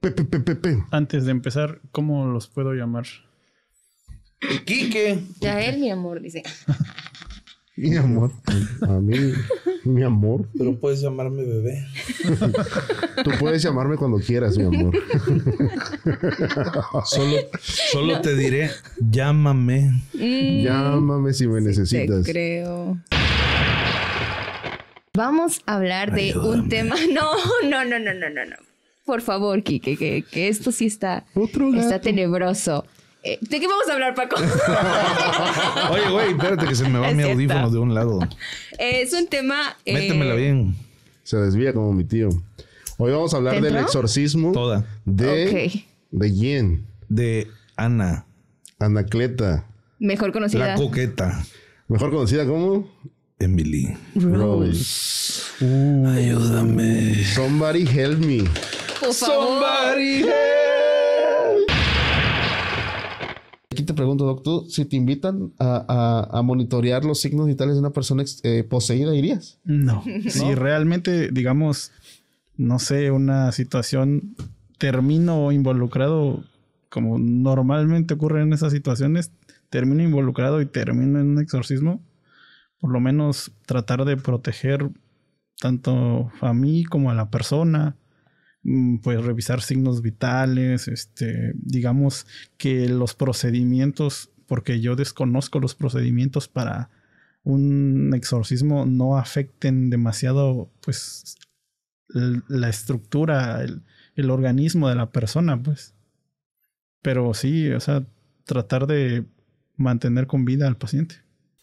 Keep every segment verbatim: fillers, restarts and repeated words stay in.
Pepe, pepe, pepe. Antes de empezar, ¿cómo los puedo llamar? Quique. Ya él, mi amor, dice. Mi amor. A mí, mi amor. Pero puedes llamarme bebé. Tú puedes llamarme cuando quieras, mi amor. Solo, solo no. te diré, llámame. Mm, Llámame si me sí necesitas. Te creo. Vamos a hablar de Ayúdame. un tema. No, no, no, no, no, no, no. Por favor, Quique, que, que esto sí está, Otro gato. está tenebroso. Eh, ¿De qué vamos a hablar, Paco? Oye, güey, espérate que se me va Es mi cierto. audífono de un lado. Eh, es un tema... Eh, Métemela bien. Se desvía como mi tío. Hoy vamos a hablar ¿Te del entró? exorcismo Toda. de... Ok. ¿De quién? De Ana. Anacleta. Mejor conocida. La coqueta. Mejor conocida como... Emily. Rose. Uh, Ayúdame. Somebody help me. Por favor. Aquí te pregunto, doctor, si te invitan a, a, a monitorear los signos vitales de una persona eh, poseída, ¿irías? No. Si realmente, digamos, no sé, una situación, termino involucrado, como normalmente ocurre en esas situaciones, termino involucrado y termino en un exorcismo, por lo menos tratar de proteger tanto a mí como a la persona. Pues revisar signos vitales, este, digamos que los procedimientos, porque yo desconozco los procedimientos para un exorcismo, no afecten demasiado pues el, la estructura, el, el organismo de la persona, pues. Pero sí, o sea, tratar de mantener con vida al paciente.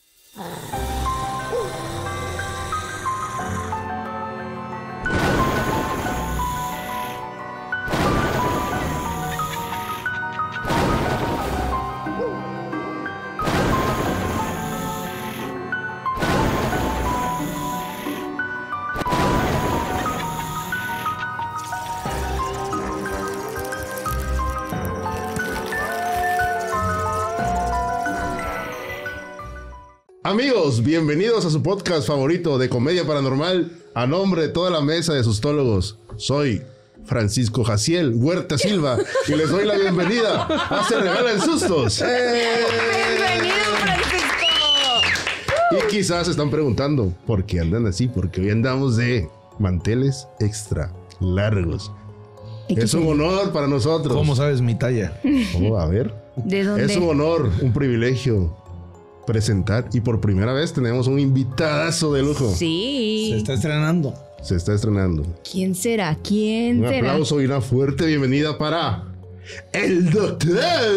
Amigos, bienvenidos a su podcast favorito de comedia paranormal. A nombre de toda la mesa de sustólogos, soy Francisco Jaciel Huerta Silva y les doy la bienvenida a Se Regalan Sustos. ¡Eh! ¡Bienvenido, Francisco! Y quizás se están preguntando por qué andan así, porque hoy andamos de manteles extra largos. Es un honor para nosotros. ¿Cómo sabes mi talla? Oh, a ver. ¿De dónde? Es un honor, un privilegio presentar y por primera vez tenemos un invitadazo de lujo. Sí. Se está estrenando. Se está estrenando. ¿Quién será? ¿Quién Un será? aplauso y una fuerte bienvenida para el doctor.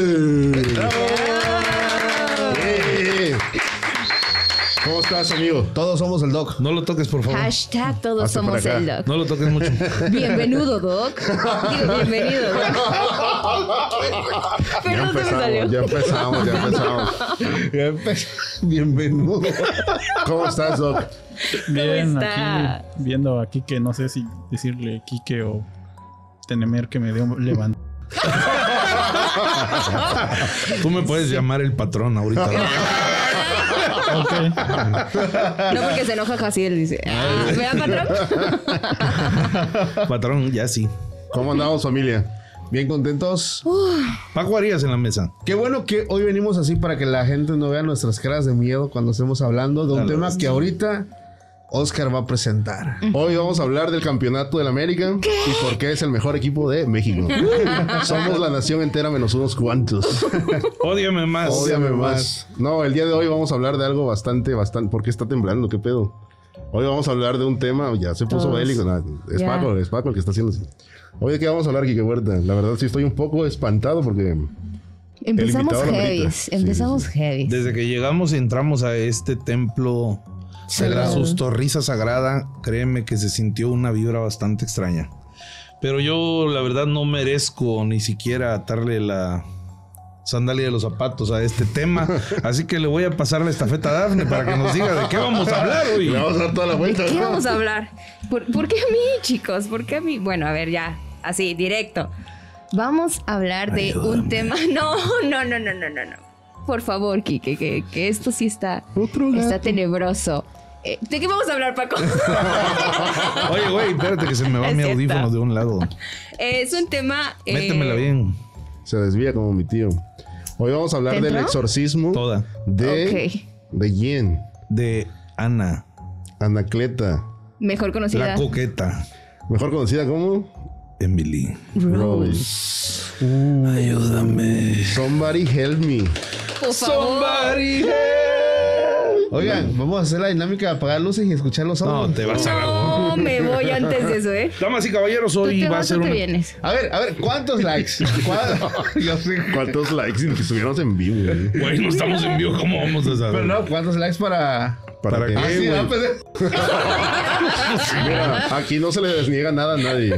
¡Eh! ¿Cómo estás, amigo? Todos somos el doc. No lo toques, por favor. Hashtag todos Hazte somos para acá. el doc. No lo toques mucho. Bienvenido, doc. Digo, bienvenido, doc. Ya Perdón, se me salió. empezamos, ya empezamos, ya empezamos. Ya empezamos. Bienvenido. ¿Cómo estás, doc? Bien, está? aquí viendo a Quique, no sé si decirle Quique o Tenemer que me dio levant. Tú me puedes llamar el patrón ahorita. Ok. No, porque se enoja Jaciel, dice. Ah, ¿verdad, patrón? Patrón, ya sí. ¿Cómo andamos, familia? ¿Bien contentos? Paco Arias en la mesa. Qué bueno que hoy venimos así para que la gente no vea nuestras caras de miedo cuando estemos hablando de un Claro. tema que ahorita Oscar va a presentar. Hoy vamos a hablar del campeonato del América y por qué es el mejor equipo de México. Somos la nación entera menos unos cuantos. Ódiame más. Ódiame más. No, el día de hoy vamos a hablar de algo bastante, bastante... ¿Por qué está temblando? ¿Qué pedo? Hoy vamos a hablar de un tema... Ya se puso Todos. bélico. No, es Ya. Paco, es Paco el que está haciendo así. Hoy de qué vamos a hablar, Quique Huerta. La verdad sí estoy un poco espantado porque... Empezamos invitado lo heavy. amerita. Sí, Empezamos sí, sí. heavy. Desde que llegamos y entramos a este templo de la Sagrado. sustorrisa sagrada, créeme que se sintió una vibra bastante extraña. Pero yo, la verdad, no merezco ni siquiera atarle la sandalia de los zapatos a este tema. Así que le voy a pasar la estafeta a Dafne para que nos diga de qué vamos a hablar hoy. Le vamos a dar toda la vuelta. ¿De qué vamos a hablar? ¿Por, ¿Por qué a mí, chicos? ¿Por qué a mí? Bueno, a ver, ya. Así, directo. Vamos a hablar de Ayúdame. un tema... No, no, no, no, no, no, no. Por favor, Quique, que, que esto sí está, Otro gato. está tenebroso. Eh, ¿De qué vamos a hablar, Paco? Oye, güey, espérate que se me va Es mi cierto. audífono de un lado. Eh, es un tema... eh, Métemela bien. Se desvía como mi tío. Hoy vamos a hablar ¿Te del entró? exorcismo Toda. de... Ok. ¿De quién? De Ana, Anacleta. Mejor conocida. la coqueta. Mejor conocida como... Emily. Rose. Ayúdame. Somebody help me. Por favor. Oigan, vamos a hacer la dinámica de apagar luces y escuchar los No, audios. te vas a No, me voy antes de eso, ¿eh? Damas y caballeros, Tú hoy te va a vas ser o te una... vienes. A ver, a ver, ¿cuántos likes? ¿Cuántos? Yo sé. ¿Cuántos likes si estuviéramos en vivo, güey? Güey, no estamos en vivo, ¿cómo vamos a saber? Pero no, ¿cuántos likes para...? ¿Para, ¿Para qué, qué, Ah, sí, güey? ah, pues, Mira, aquí no se le desniega nada a nadie.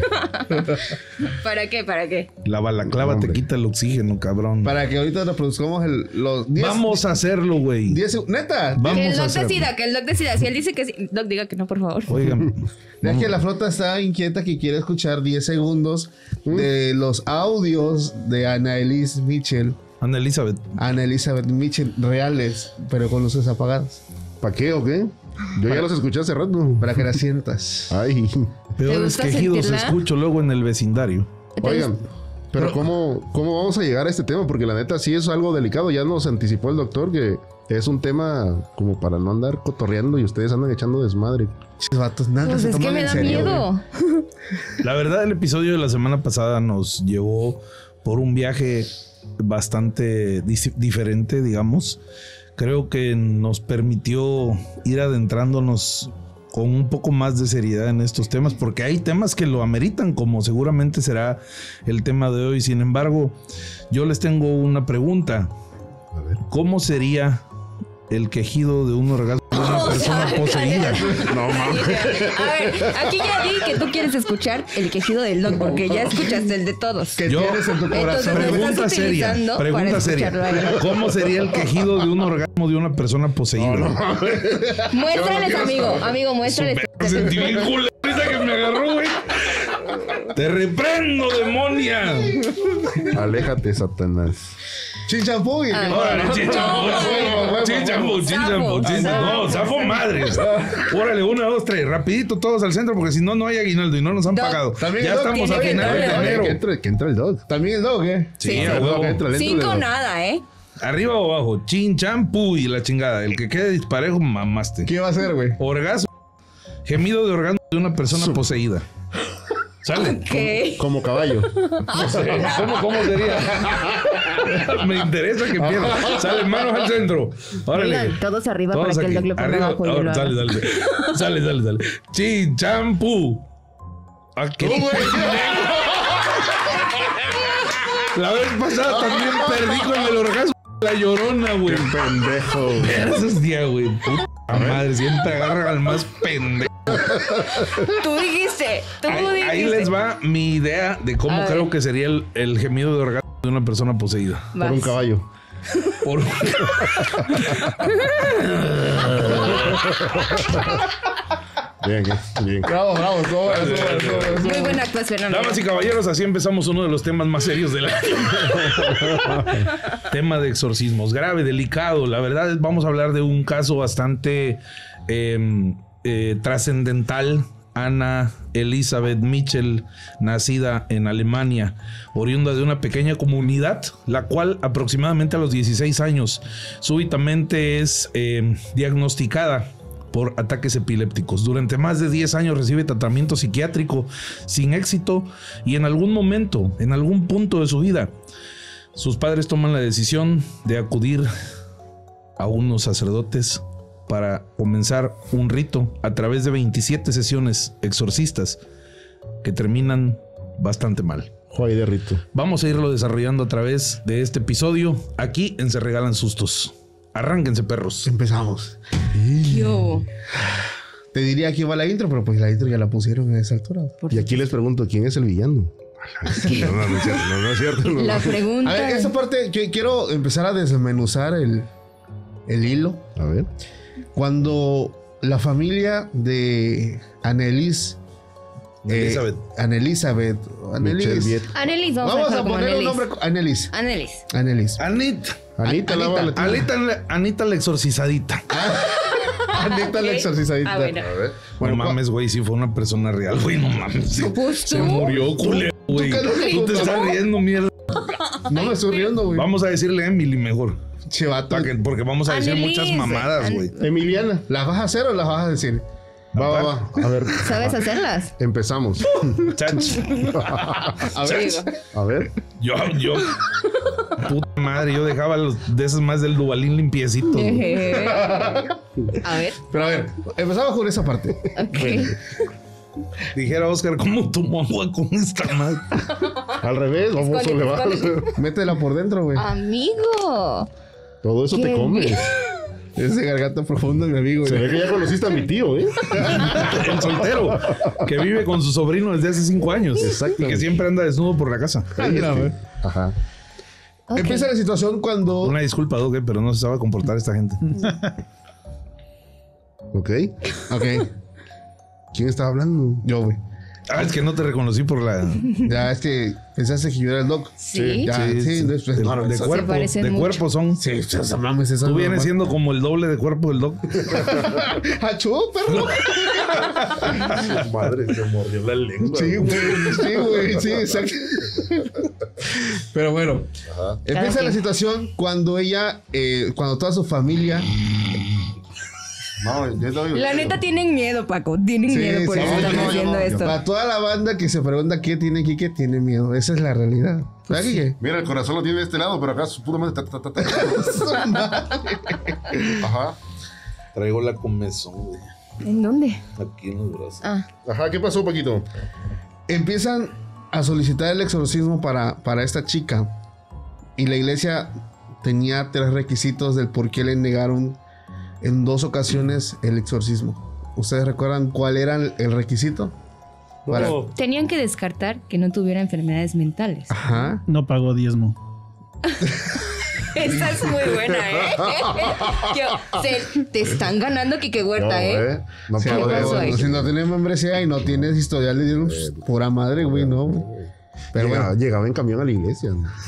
¿Para qué? ¿Para qué? La balaclava te Hombre. quita el oxígeno, cabrón. para que ahorita reproduzcamos el, los diez... Vamos a hacerlo, güey. diez seg- ¿Neta? Vamos que el a doc hacerlo. decida, que el doc decida. Si él dice que sí, doc diga que no, por favor. Oigan, Es que la flota está inquieta que quiere escuchar diez segundos de los audios de Ana Elise Mitchell. Ana Elizabeth. Ana Elizabeth Mitchell reales, pero con luces apagadas. ¿Para qué o qué? Yo ya los escuché hace rato. Para que las sientas. Ay. Peores gusta quejidos sentirla? escucho luego en el vecindario. Oigan, pero ¿cómo, ¿cómo vamos a llegar a este tema? Porque la neta sí es algo delicado. Ya nos anticipó el doctor que es un tema como para no andar cotorreando y ustedes andan echando desmadre. Chis, vatos, nada Pues se es que toman me en da serio, miedo. La verdad, el episodio de la semana pasada nos llevó por un viaje bastante dis- diferente, digamos. Creo que nos permitió ir adentrándonos con un poco más de seriedad en estos temas, porque hay temas que lo ameritan, como seguramente será el tema de hoy. Sin embargo, yo les tengo una pregunta. A ver. ¿Cómo sería el quejido de un orgasmo de una persona poseída? No mames. A ver, aquí ya di que tú quieres escuchar el quejido del doc, porque ya escuchaste el de todos. Que Yo- tienes en tu Entonces, corazón. lo Pregunta estás seria, utilizando pregunta para seria. escucharlo a él. ¿Cómo sería el quejido de un orgasmo de una persona poseída? Muéstrales, amigo. Amigo, muéstrales. Me sentí bien culera esa que me agarró, güey. Te reprendo, demonia. Aléjate, Satanás. Chinchampú. y- Ah. Órale, chinchampú. huevo, Chinchampú, chinchampú, Zafo, chinchampú. No, zafo. zafo madres. Órale, una, dos, tres. Rapidito todos al centro, porque si no, no hay aguinaldo y no nos han Doc, pagado. también Ya el Doc estamos a tiene que finales de entrar, Que enero. entre, que entre el dog. También el dog, ¿eh? Sí, Sí. a huevo. Entra, entra, Cinco entra. nada, ¿eh? Arriba o abajo, chin, champú y la chingada. El que quede disparejo, mamaste. ¿Qué va a hacer, güey? Orgasmo. Gemido de orgasmo de una persona poseída. ¿Sale? ¿Qué? Como caballo. No sé. ¿Cómo, ¿Cómo sería? Me interesa que pierda. Sale, manos al centro. Órale. Oigan, todos arriba Todos para que el aquí. doc le ponga Arriba. abajo y yo Ahora, lo Sale, haga. sale. Sale, sale, sale. Chin, champú. ¿A qué? La vez pasada también perdí con el orgasmo de la llorona, güey. Pendejo. Esos días, güey. Puta madre, siempre agarran al más pendejo. Tú dijiste. Tú Ahí, dijiste. ahí les va mi idea de cómo A creo ver. que sería el, el gemido de orgasmo de una persona poseída. Por un Vas. caballo. Por un- Bien, bien, bien. Bravo, bravo. Todo, eso, eso, eso. Muy buena actuación, amigo. Damas y caballeros, así empezamos uno de los temas más serios del año. Tema de exorcismos, grave, delicado. La verdad es, vamos a hablar de un caso bastante eh, eh, trascendental. Ana Elizabeth Mitchell, nacida en Alemania, oriunda de una pequeña comunidad, la cual aproximadamente a los dieciséis años súbitamente es eh, diagnosticada por ataques epilépticos. Durante más de diez años recibe tratamiento psiquiátrico sin éxito y en algún momento, en algún punto de su vida, sus padres toman la decisión de acudir a unos sacerdotes para comenzar un rito a través de veintisiete sesiones exorcistas que terminan bastante mal. Joder, de rito. Vamos a irlo desarrollando a través de este episodio aquí en Se Regalan Sustos. Arránquense, perros. Empezamos. Yo. Te diría que va la intro, pero pues la intro ya la pusieron en esa altura. Y aquí les pregunto, ¿quién es el villano? No, no, no es cierto. No, no es cierto. no. La A pregunta. ver, esa parte, yo quiero empezar a desmenuzar el, el hilo. A ver. Cuando la familia de Annelies, eh, Elizabeth. Annelizabeth, Michelle Annelies. Viet. Annelies, vamos, Vamos a a dejarlo como poner un Annelies. nombre. co- Annelies. Annelies. Annelies. Anita. Anita, Anita. la vale. Anita, Anita la exorcizadita. Anita la Ok. exorcizadita. Ah, bueno. A ver. No mames, güey, si fue una persona real, güey, no mames. Se, Pues se tú. murió, culero, güey. qué loco, Tú te ¿no? estás riendo, mierda. No me estoy riendo, güey. Vamos a decirle Emily mejor. Chivato. Pa' que- porque vamos a decir Annelies, muchas mamadas, An- güey. Emiliana. ¿Las vas a hacer o las vas a decir? Va, va, va. A ver. ¿Sabes hacerlas? Empezamos. Chach. A ver. Digo. A ver. Yo, yo. Puta madre, yo dejaba los de esas más del Dubalín limpiecitos. güey. A ver. Pero a ver, empezamos con esa parte. Ok. Dijera Oscar, ¿cómo tomó agua con esta madre? Al revés, vamos a Esconde, elevar. esconde. Métela por dentro, güey. Amigo. Todo eso te ¿Qué? comes. Ese garganta profundo, mi amigo. Se ve que ya conociste a mi tío, ¿eh? El soltero, que vive con su sobrino desde hace cinco años. Exacto. Y que siempre anda desnudo por la casa. Anda, güey. Ajá. Ok. Empieza la situación cuando. Una disculpa, Doge, pero no se sabe comportar esta gente. Ok. Ok, ¿Quién estaba hablando? yo, güey. Ah, es que no te reconocí por la. Ya es que pensaste que yo era el doc. Sí. Ya, sí, sí, no es- de, no, no, de eso- cuerpo, parecen de mucho. cuerpo son. Sí, eso mames, eso Tú no vienes es siendo como el doble de cuerpo del Doc. ¡Achú, perro! Madre, se mordió la lengua. Sí, güey, sí, güey, sí, exacto. Pero bueno, Ajá. empieza Cada la quien. situación cuando ella, eh, cuando toda su familia. No, ya estoy- La neta tienen miedo, Paco. Tienen Sí, miedo por sí, eso no, estamos no, haciendo no, esto. Para toda la banda que se pregunta qué tiene Quique, tiene miedo. Esa es la realidad. ¿Verdad, Quique? Mira, el corazón lo tiene de este lado, pero acá su puta madre. ta, ta, ta, ta. Ajá. Traigo la comezón, güey. ¿En dónde? Aquí en los brazos. Ah, Ajá, ¿qué pasó, Paquito? Empiezan a solicitar el exorcismo para, para esta chica. Y la iglesia tenía tres requisitos del por qué le negaron en dos ocasiones el exorcismo. ¿Ustedes recuerdan cuál era el, el requisito? Para- No, tenían que descartar que no tuviera enfermedades mentales. Ajá. No pagó diezmo. Esa es muy buena, ¿eh? Yo- se- te están ganando Quique Huerta, No, ¿eh? eh. No Sí, puedo güey, pasó ahí? si no tienes membresía y no tienes historial de Dios, pues, pura madre, güey, no. güey. Pero Llegaba, bueno, llegaba en camión a la iglesia.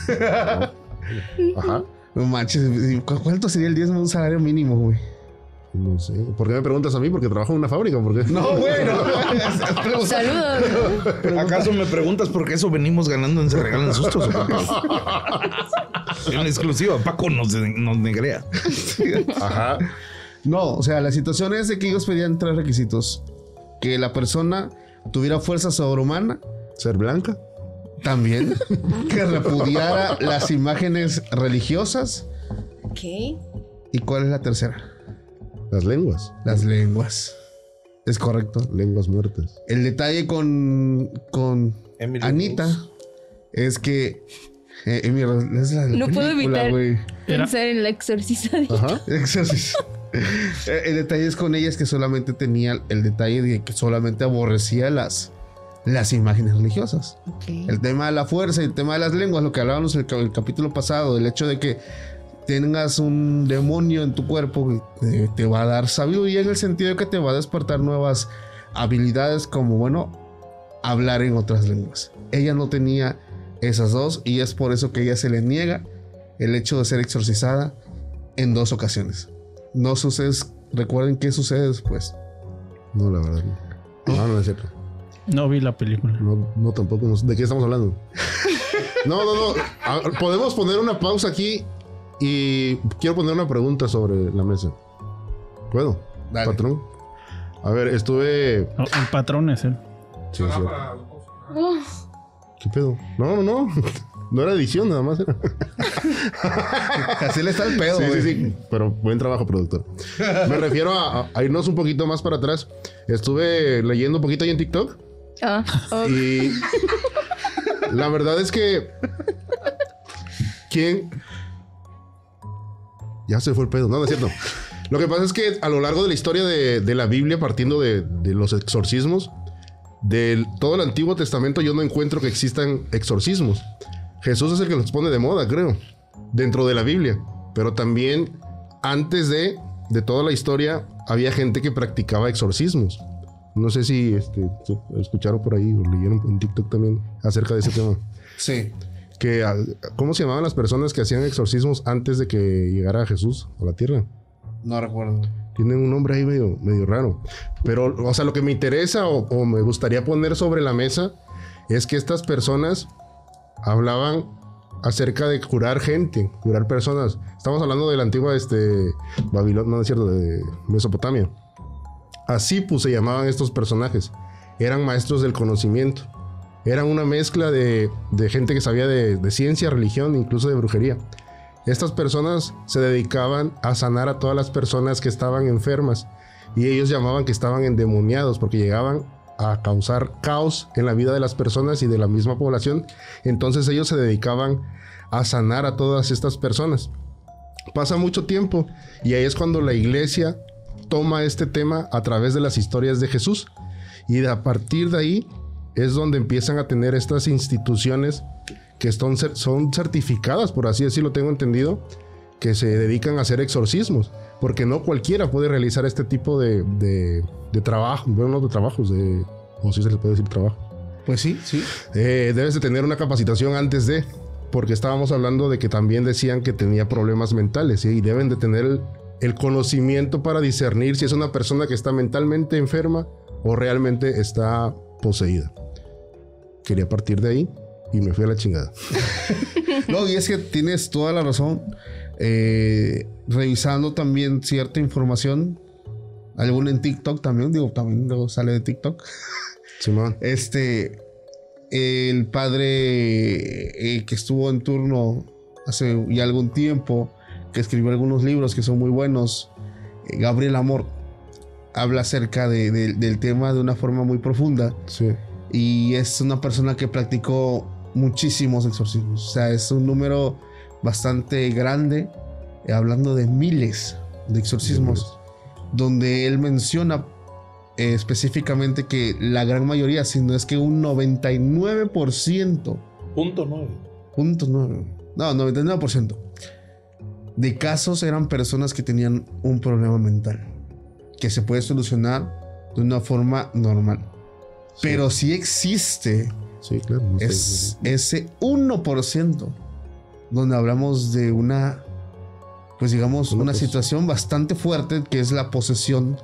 Ajá. no manches, ¿cu- ¿cuánto sería el diezmo de un salario mínimo, güey? No sé. ¿Por qué me preguntas a mí? Porque trabajo en una fábrica. ¿Por qué? No, güey, no. Saludos. ¿acaso me preguntas por qué eso venimos ganando en Se Regalan Sustos? ¿O qué? En exclusiva, Paco nos, nos negrea. Ajá. No, o sea, la situación es de que ellos pedían tres requisitos. Que la persona tuviera fuerza sobrehumana, Ser blanca. también. Que repudiara las imágenes religiosas. Ok. ¿Y cuál es la tercera? Las lenguas. Las lenguas. Es correcto. Lenguas muertas. El detalle con, con Emily Anita Rose. es que... eh, eh, mira, es la No puedo película, evitar güey. pensar en la exorcizadita. Ajá. Exorcismo. Eh, El detalle es con ella es que solamente tenía el detalle de que solamente aborrecía las, las imágenes religiosas. Ok. El tema de la fuerza y el tema de las lenguas, lo que hablábamos en el, ca- el capítulo pasado, el hecho de que tengas un demonio en tu cuerpo, eh, te va a dar sabiduría en el sentido de que te va a despertar nuevas habilidades como, bueno, hablar en otras lenguas. Ella no tenía esas dos y es por eso que ella se le niega el hecho de ser exorcizada en dos ocasiones. No sucede, recuerden qué sucede después. No, la verdad. No, no, no es cierto. No vi la película. No, no tampoco. no sé. ¿De qué estamos hablando? No, no, no. A- Podemos poner una pausa aquí y quiero poner una pregunta sobre la mesa. ¿Puedo? Dale. Patrón. A ver, estuve. No, el patrón es él. Sí, sí. ¿Qué pedo? No, no, no. No era edición, nada más era. Así le está el pedo, Sí, güey. sí, sí. Pero buen trabajo, productor. Me refiero a, a- a irnos un poquito más para atrás. Estuve leyendo un poquito ahí en TikTok. Ah, ok. Y la verdad es que. ¿Quién? Ya se fue el pedo. No, no es cierto. Lo que pasa es que a lo largo de la historia de, de la Biblia, partiendo de, de los exorcismos, de todo el Antiguo Testamento, yo no encuentro que existan exorcismos. Jesús es el que los pone de moda, creo, dentro de la Biblia. Pero también, antes de, de toda la historia, había gente que practicaba exorcismos. No sé si este, escucharon por ahí o leyeron en TikTok también acerca de ese tema. Sí. Que, ¿cómo se llamaban las personas que hacían exorcismos antes de que llegara Jesús a la tierra? No recuerdo. Tienen un nombre ahí medio, medio raro. Pero, o sea, lo que me interesa o, o me gustaría poner sobre la mesa es que estas personas hablaban acerca de curar gente, curar personas. Estamos hablando de la antigua este, Babilonia, no es cierto, de Mesopotamia. Así pues se llamaban estos personajes. Eran maestros del conocimiento. Eran una mezcla de, de gente que sabía de, de ciencia, religión, incluso de brujería. Estas personas se dedicaban a sanar a todas las personas que estaban enfermas. Y ellos llamaban que estaban endemoniados porque llegaban a causar caos en la vida de las personas y de la misma población. Entonces ellos se dedicaban a sanar a todas estas personas. Pasa mucho tiempo y ahí es cuando la iglesia toma este tema a través de las historias de Jesús. Y a partir de ahí es donde empiezan a tener estas instituciones que son, son certificadas, por así decirlo, tengo entendido, que se dedican a hacer exorcismos, porque no cualquiera puede realizar este tipo de, de, de trabajo, bueno, no de trabajos, de, o si se le puede decir trabajo. Pues sí, sí. Eh, debes de tener una capacitación antes de, porque estábamos hablando de que también decían que tenía problemas mentales, ¿sí? Y deben de tener el, el conocimiento para discernir si es una persona que está mentalmente enferma o realmente está poseída. Quería partir de ahí y me fui a la chingada. No, y es que tienes toda la razón. Eh, revisando también cierta información, alguna en TikTok también, digo, también luego sale de TikTok. Simón. Este, el padre eh, que estuvo en turno hace ya algún tiempo, que escribió algunos libros que son muy buenos, eh, Gabriel Amor, habla acerca de, de, del tema de una forma muy profunda. Sí. Y es una persona que practicó muchísimos exorcismos. O sea, es un número bastante grande, eh, hablando de miles de exorcismos, sí, donde él menciona eh, específicamente que la gran mayoría, si no es que un noventa y nueve por ciento, punto nueve, punto nueve, no, noventa y nueve por ciento de casos eran personas que tenían un problema mental que se puede solucionar de una forma normal. Sí. Pero sí existe, sí, claro, no es, sé. ese uno por ciento donde hablamos de una, pues digamos, una, una situación bastante fuerte, que es la posesión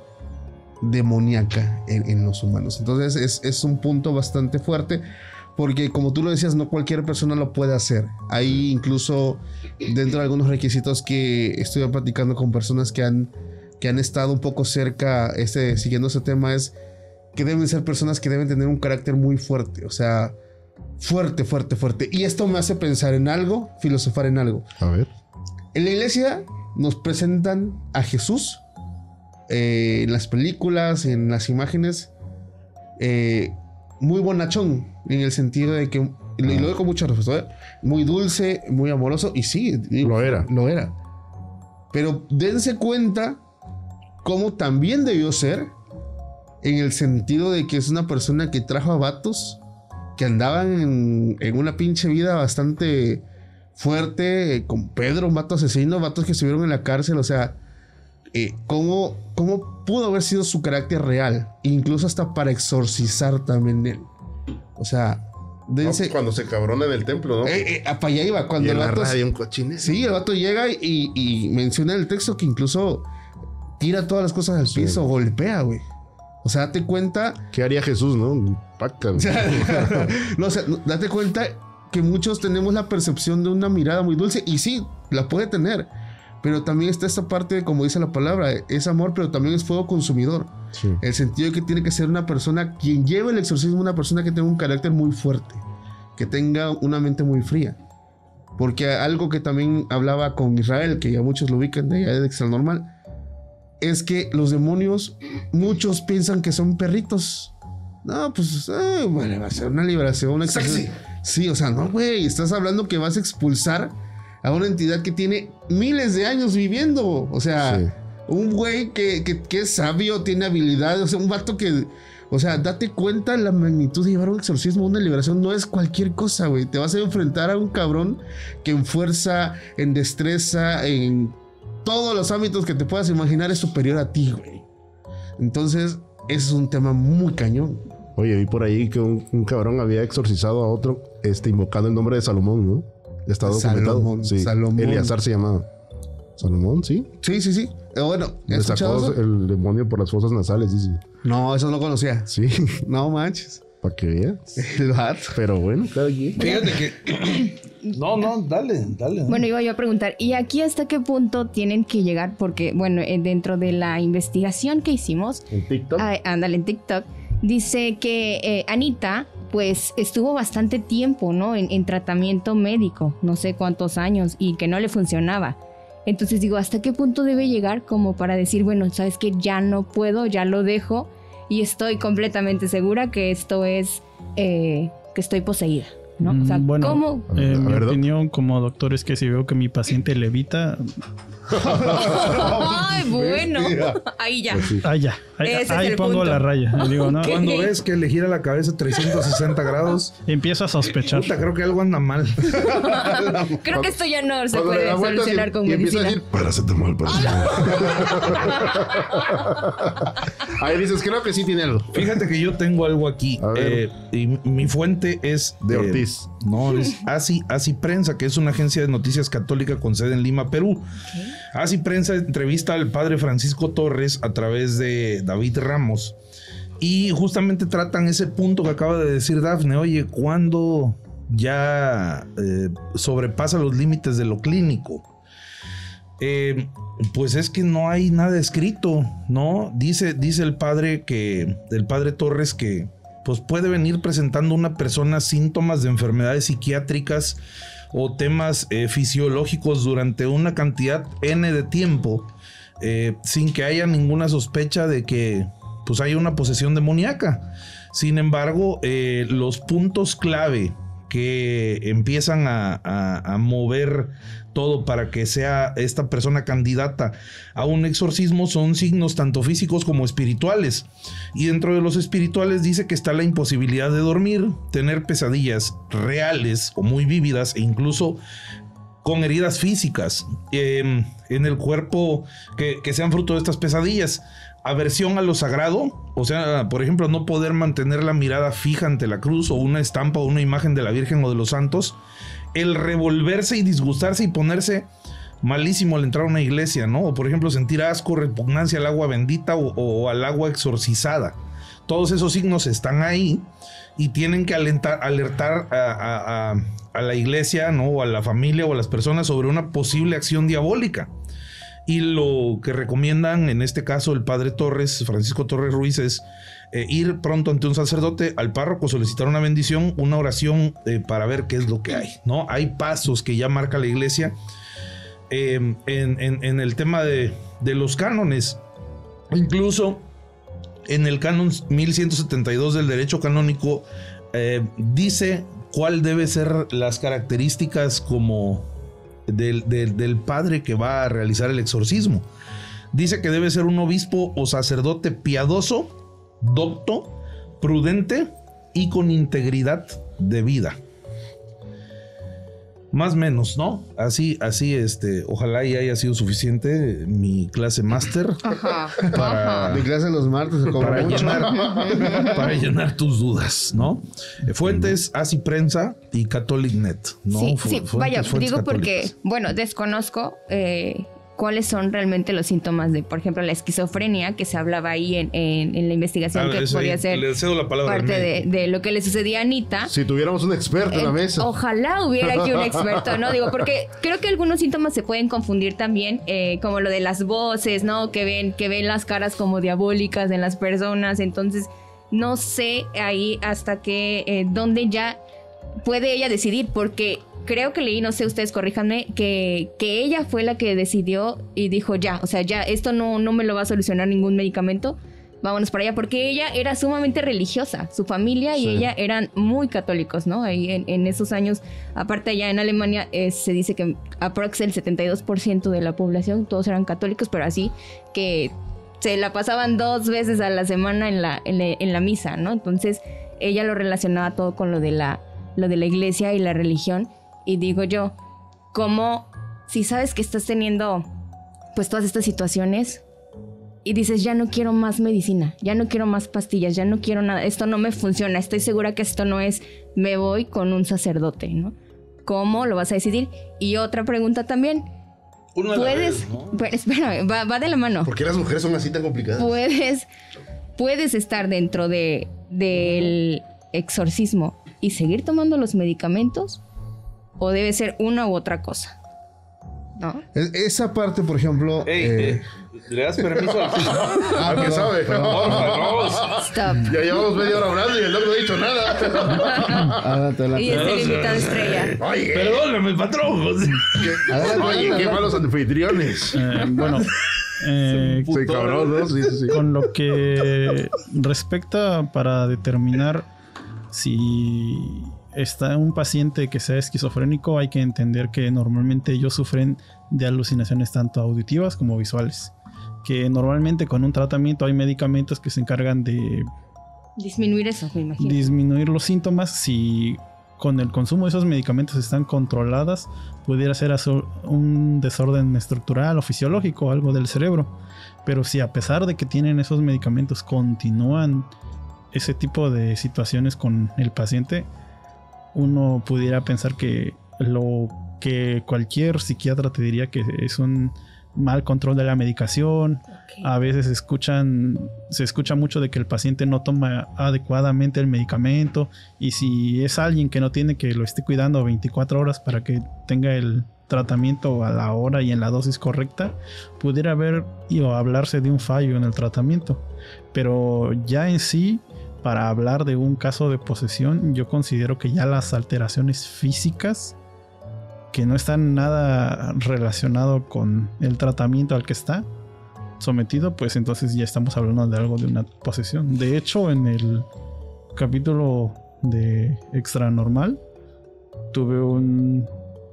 demoníaca en, en los humanos. Entonces es, es un punto bastante fuerte, porque como tú lo decías, no cualquier persona lo puede hacer. Hay incluso dentro de algunos requisitos que estoy platicando con personas que han, que han estado un poco cerca, este, siguiendo ese tema, es que deben ser personas que deben tener un carácter muy fuerte, o sea, fuerte, fuerte, fuerte. Y esto me hace pensar en algo, filosofar en algo. A ver. En la iglesia nos presentan a Jesús eh, en las películas, en las imágenes, eh, muy bonachón, en el sentido de que, ah. y lo digo con mucho respeto, ¿eh? Muy dulce, muy amoroso, y sí, lo era. Lo era. Pero dense cuenta cómo también debió ser, en el sentido de que es una persona que trajo a vatos que andaban en, en una pinche vida bastante fuerte, eh, con Pedro, un vato asesino, vatos que estuvieron en la cárcel. O sea, eh, ¿cómo, cómo pudo haber sido su carácter real? Incluso hasta para exorcizar también él. O sea, dense, no, cuando se cabrona en el templo, ¿no? Eh, eh, para allá iba. Cuando y en el vato, la radio un cochine. Sí, el vato llega y, y menciona en el texto que incluso tira todas las cosas al piso, sí. Golpea, güey. O sea, date cuenta... ¿Qué haría Jesús, no? Paca. No, o sea, date cuenta que muchos tenemos la percepción de una mirada muy dulce. Y sí, la puede tener. Pero también está esta parte de, como dice la palabra, es amor, pero también es fuego consumidor. Sí. El sentido de que tiene que ser una persona, quien lleve el exorcismo, una persona que tenga un carácter muy fuerte. Que tenga una mente muy fría. Porque algo que también hablaba con Israel, que ya muchos lo ubican de allá de Extra Normal, es que los demonios, muchos piensan que son perritos. No, pues, eh, bueno, va a ser una liberación, una sexy. Sí, o sea, no, güey, estás hablando que vas a expulsar a una entidad que tiene miles de años viviendo. O sea, sí. Un güey que, que, que es sabio, tiene habilidad, o sea, un vato que... O sea, date cuenta la magnitud de llevar un exorcismo, una liberación. No es cualquier cosa, güey. Te vas a enfrentar a un cabrón que en fuerza, en destreza, en todos los ámbitos que te puedas imaginar es superior a ti, güey. Entonces, ese es un tema muy cañón. Oye, vi por ahí que un, un cabrón había exorcizado a otro, este, invocando el nombre de Salomón, ¿no? Está documentado. Salomón, sí. Salomón. Eleazar se llamaba. Salomón, sí. Sí, sí, sí. Eh, bueno, ¿he Le escuchado sacó eso? el demonio por las fosas nasales, dice. No, eso no conocía. Sí, No manches. para que veas. El vato. Pero bueno, cada quien. Fíjate que. No, no, dale, dale. Bueno, iba yo a preguntar, ¿y aquí hasta qué punto tienen que llegar? Porque, bueno, eh, dentro de la investigación que hicimos, En TikTok. ah, ándale, en TikTok, dice que eh, Anita, pues, estuvo bastante tiempo, ¿no? En, en tratamiento médico, no sé cuántos años, y que no le funcionaba. Entonces digo, ¿hasta qué punto debe llegar como para decir, bueno, sabes que ya no puedo, ya lo dejo, y estoy completamente segura que esto es, eh, que estoy poseída, ¿no? O sea, Mm, bueno, ¿cómo? eh, A mi ver, doc. opinión como doctor es que si veo que mi paciente levita, Ay, bueno, ahí ya. ah, ya, ahí, Ese es ahí el pongo punto. la raya. Y digo, no, Cuando ves que le gira la cabeza trescientos sesenta grados, empiezo a sospechar. puta, creo que algo anda mal. Creo que esto ya no se Cuando le puede da vueltas solucionar y, con y empieza a medicina. decir, paracetamol, paracetamol. Ahí dices, creo que sí tiene algo. Fíjate que yo tengo algo aquí. A ver. eh, y mi fuente es De eh, Ortiz. No, es Asi, Asi Prensa, que es una agencia de noticias católica con sede en Lima, Perú. Asi Prensa entrevista al padre Francisco Torres a través de David Ramos. Y justamente tratan ese punto que acaba de decir Dafne. Oye, ¿cuándo ya eh, sobrepasa los límites de lo clínico? Eh, pues es que no hay nada escrito, ¿no? Dice, dice el padre que, el padre Torres que pues puede venir presentando una persona síntomas de enfermedades psiquiátricas o temas eh, fisiológicos durante una cantidad N de tiempo, eh, sin que haya ninguna sospecha de que pues haya una posesión demoníaca. Sin embargo, eh, los puntos clave que empiezan a, a, a mover todo para que sea esta persona candidata a un exorcismo son signos tanto físicos como espirituales. Y dentro de los espirituales dice que está la imposibilidad de dormir, tener pesadillas reales o muy vívidas e incluso con heridas físicas eh, en el cuerpo que, que sean fruto de estas pesadillas. Aversión a lo sagrado, o sea, por ejemplo, no poder mantener la mirada fija ante la cruz o una estampa o una imagen de la Virgen o de los santos. El revolverse y disgustarse y ponerse malísimo al entrar a una iglesia, ¿no? O por ejemplo, sentir asco, repugnancia al agua bendita o, o al agua exorcizada. Todos esos signos están ahí y tienen que alentar, alertar a, a, a, a la iglesia, ¿no? O a la familia o a las personas sobre una posible acción diabólica. Y lo que recomiendan en este caso el padre Torres, Francisco Torres Ruiz, es eh, ir pronto ante un sacerdote, al párroco, solicitar una bendición, una oración eh, para ver qué es lo que hay, ¿no? Hay pasos que ya marca la iglesia eh, en, en, en el tema de, de los cánones. Incluso en el canon mil ciento setenta y dos del derecho canónico eh, dice cuál debe ser las características como Del, del, del padre que va a realizar el exorcismo. Dice que debe ser un obispo o sacerdote piadoso, docto, prudente y con integridad de vida. Más o menos, ¿no? Así, así, este, ojalá y haya sido suficiente mi clase máster Ajá. para, Mi clase los martes se cobra para, mucho. llenar, para llenar tus dudas, ¿no? Fuentes Asi Prensa y Catholic Net, ¿no? Sí, Fu- sí, fuentes- vaya, fuentes digo porque, católicas. bueno, desconozco eh, cuáles son realmente los síntomas de, por ejemplo, la esquizofrenia, que se hablaba ahí en, en, en la investigación, Ah, que eso ahí, podría ser le cedo la palabra al parte de, médico. de lo que le sucedía a Anita. Si tuviéramos un experto en la Eh, mesa. Ojalá hubiera aquí un experto, ¿no? Digo, porque creo que algunos síntomas se pueden confundir también, eh, como lo de las voces, ¿no? Que ven, que ven las caras como diabólicas en las personas. Entonces, no sé ahí hasta que, eh, dónde ya puede ella decidir, porque creo que leí, no sé, ustedes corríjanme, que, que ella fue la que decidió y dijo ya, o sea, ya, esto no, no me lo va a solucionar ningún medicamento. Vámonos para allá, porque ella era sumamente religiosa. Su familia y Sí. ella eran muy católicos, ¿no? Ahí en, en esos años, aparte allá en Alemania, eh, se dice que aprox el setenta y dos por ciento de la población, todos eran católicos, pero así que se la pasaban dos veces a la semana en la, en la, en la misa, ¿no? Entonces, ella lo relacionaba todo con lo de la, lo de la iglesia y la religión. Y digo yo, ¿cómo, si sabes que estás teniendo pues todas estas situaciones y dices, ya no quiero más medicina, ya no quiero más pastillas, ya no quiero nada, esto no me funciona, estoy segura que esto no es, me voy con un sacerdote, ¿no? ¿Cómo lo vas a decidir? Y otra pregunta también, Uno a la puedes, vez, ¿no? pero espérame, va, va de la mano. ¿Por qué las mujeres son así tan complicadas? Puedes, puedes estar dentro de del exorcismo y seguir tomando los medicamentos, o debe ser una u otra cosa, ¿no? Es- Esa parte, por ejemplo. Ey, eh, eh, ¿le das permiso al ah, ¿Al que perdón, sabe? perdón. Stop. Ya llevamos media hora hablando y el doc no ha dicho nada. Adelante, adelante. Y es el invitado estrella. Oye, Perdóname, patrón. José. Adelante, oye, adelante, qué adelante. malos anfitriones. Eh, bueno, eh, Sí, cabrón, ¿no? Sí, sí, sí. con lo que respecta para determinar si está un paciente que sea esquizofrénico, hay que entender que normalmente ellos sufren de alucinaciones tanto auditivas como visuales. Que normalmente con un tratamiento hay medicamentos que se encargan de Disminuir eso, me imagino. disminuir los síntomas. Si con el consumo de esos medicamentos están controladas, pudiera ser aso- un desorden estructural o fisiológico, algo del cerebro. Pero si a pesar de que tienen esos medicamentos continúan ese tipo de situaciones con el paciente, uno pudiera pensar que lo que cualquier psiquiatra te diría que es un mal control de la medicación. Ok. A veces escuchan, se escucha mucho de que el paciente no toma adecuadamente el medicamento, y si es alguien que no tiene, que lo esté cuidando veinticuatro horas para que tenga el tratamiento a la hora y en la dosis correcta, pudiera haber y o hablarse de un fallo en el tratamiento. Pero ya en sí, para hablar de un caso de posesión, yo considero que ya las alteraciones físicas que no están nada relacionado con el tratamiento al que está sometido, pues entonces ya estamos hablando de algo de una posesión. De hecho, en el capítulo de Extra Normal tuve un,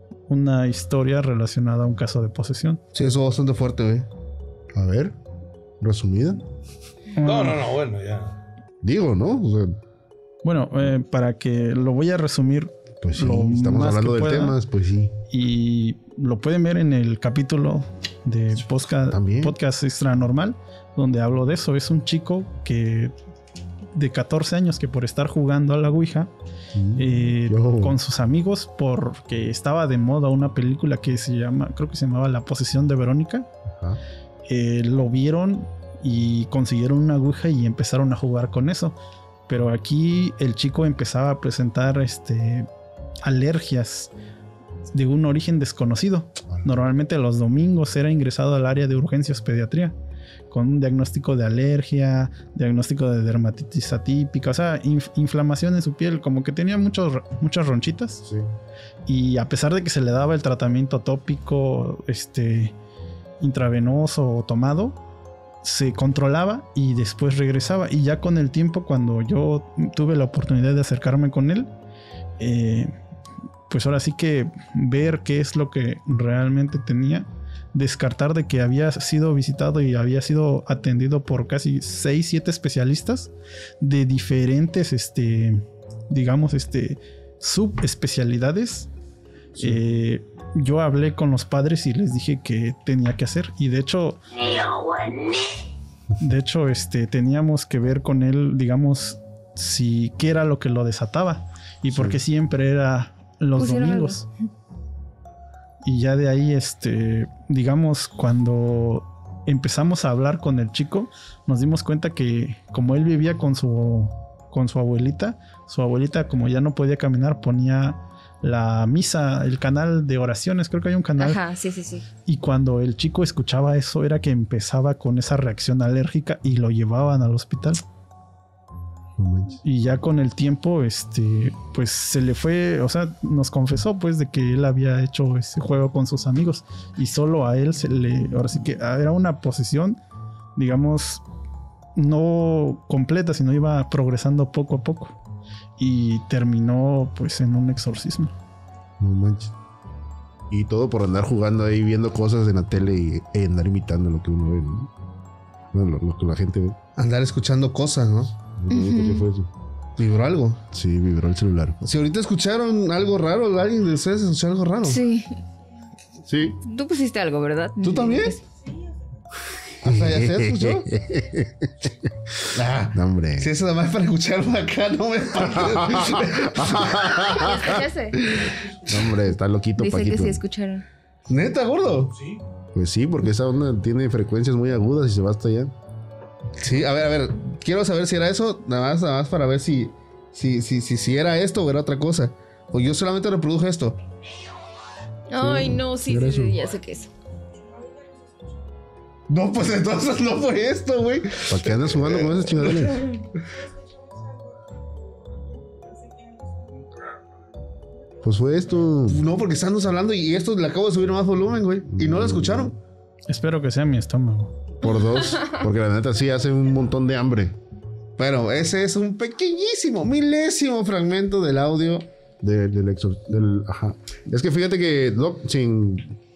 una historia relacionada a un caso de posesión. Sí, eso es bastante fuerte, güey. A ver, resumida. No, no, no, bueno, ya. Digo, ¿no? O sea, Bueno, eh, para que lo voy a resumir, pues sí, Lo estamos más hablando que del pueda. tema, pues sí. y lo pueden ver en el capítulo de podcast, También. podcast Extra Normal, donde hablo de eso. Es un chico que de catorce años que por estar jugando a la Ouija eh, Yo. con sus amigos, porque estaba de moda una película que se llama, creo que se llamaba La Posesión de Verónica, Ajá. eh, lo vieron y consiguieron una Ouija y empezaron a jugar con eso. Pero aquí el chico empezaba a presentar este, alergias de un origen desconocido. Normalmente los domingos era ingresado al área de urgencias pediatría con un diagnóstico de alergia, diagnóstico de dermatitis atípica, o sea, inf- inflamación en su piel, como que tenía muchos, muchas ronchitas. Sí. Y a pesar de que se le daba el tratamiento tópico, este, intravenoso o tomado, se controlaba y después regresaba. Y ya con el tiempo, cuando yo tuve la oportunidad de acercarme con él, eh, pues ahora sí que ver qué es lo que realmente tenía, descartar de que había sido visitado y había sido atendido por casi seis, siete especialistas de diferentes, este, digamos, este, subespecialidades. Sí. Eh, yo hablé con los padres y les dije que tenía que hacer, y de hecho, de hecho, este, teníamos que ver con él, digamos, si qué era lo que lo desataba y por qué siempre era los Pusieron domingos. Y ya de ahí, este, digamos, cuando empezamos a hablar con el chico, nos dimos cuenta que como él vivía con su con su abuelita, su abuelita, como ya no podía caminar, ponía la misa, el canal de oraciones, creo que hay un canal. Ajá, sí, sí, sí. Y cuando el chico escuchaba eso, era que empezaba con esa reacción alérgica y lo llevaban al hospital. No manches. Y ya con el tiempo, este, pues se le fue, o sea, nos confesó pues de que él había hecho ese juego con sus amigos y solo a él se le, ahora sí que era una posesión, digamos, no completa, sino iba progresando poco a poco y terminó pues en un exorcismo. No manches. Y todo por andar jugando ahí, viendo cosas en la tele y e andar imitando lo que uno ve, ¿no? Bueno, lo, lo que la gente ve. Andar escuchando cosas, ¿no? ¿Qué fue eso? Vibró algo. Sí, vibró el celular. Si ahorita escucharon algo raro, alguien de ustedes escuchó algo raro. Sí. Sí. Tú pusiste algo, ¿verdad? ¿Tú también? Hasta ya se escuchó. Ah, No, hombre. si eso nada más para escucharlo acá, no me ¿Escuchaste? No, hombre, está loquito, Dice que Paquito. sí escucharon. ¿Neta, gordo? Sí. Pues sí, porque esa onda tiene frecuencias muy agudas y se va hasta allá. Sí, a ver, a ver. Quiero saber si era eso, nada más, nada más para ver si, si, si, si, si era esto o era otra cosa. O yo solamente reproduje esto. Ay, no, sí, era sí, eso. sí, ya sé qué es. No, pues entonces no fue esto, güey. ¿Para qué andas jugando con esas chingaderas? Pues fue esto. No, porque estamos hablando y esto le acabo de subir más volumen, güey. Y no lo escucharon. Espero que sea mi estómago. Por dos. Porque la neta sí hace un montón de hambre. Pero ese es un pequeñísimo, milésimo fragmento del audio. De- del exor... Del, ajá. Es que fíjate que, no, sin...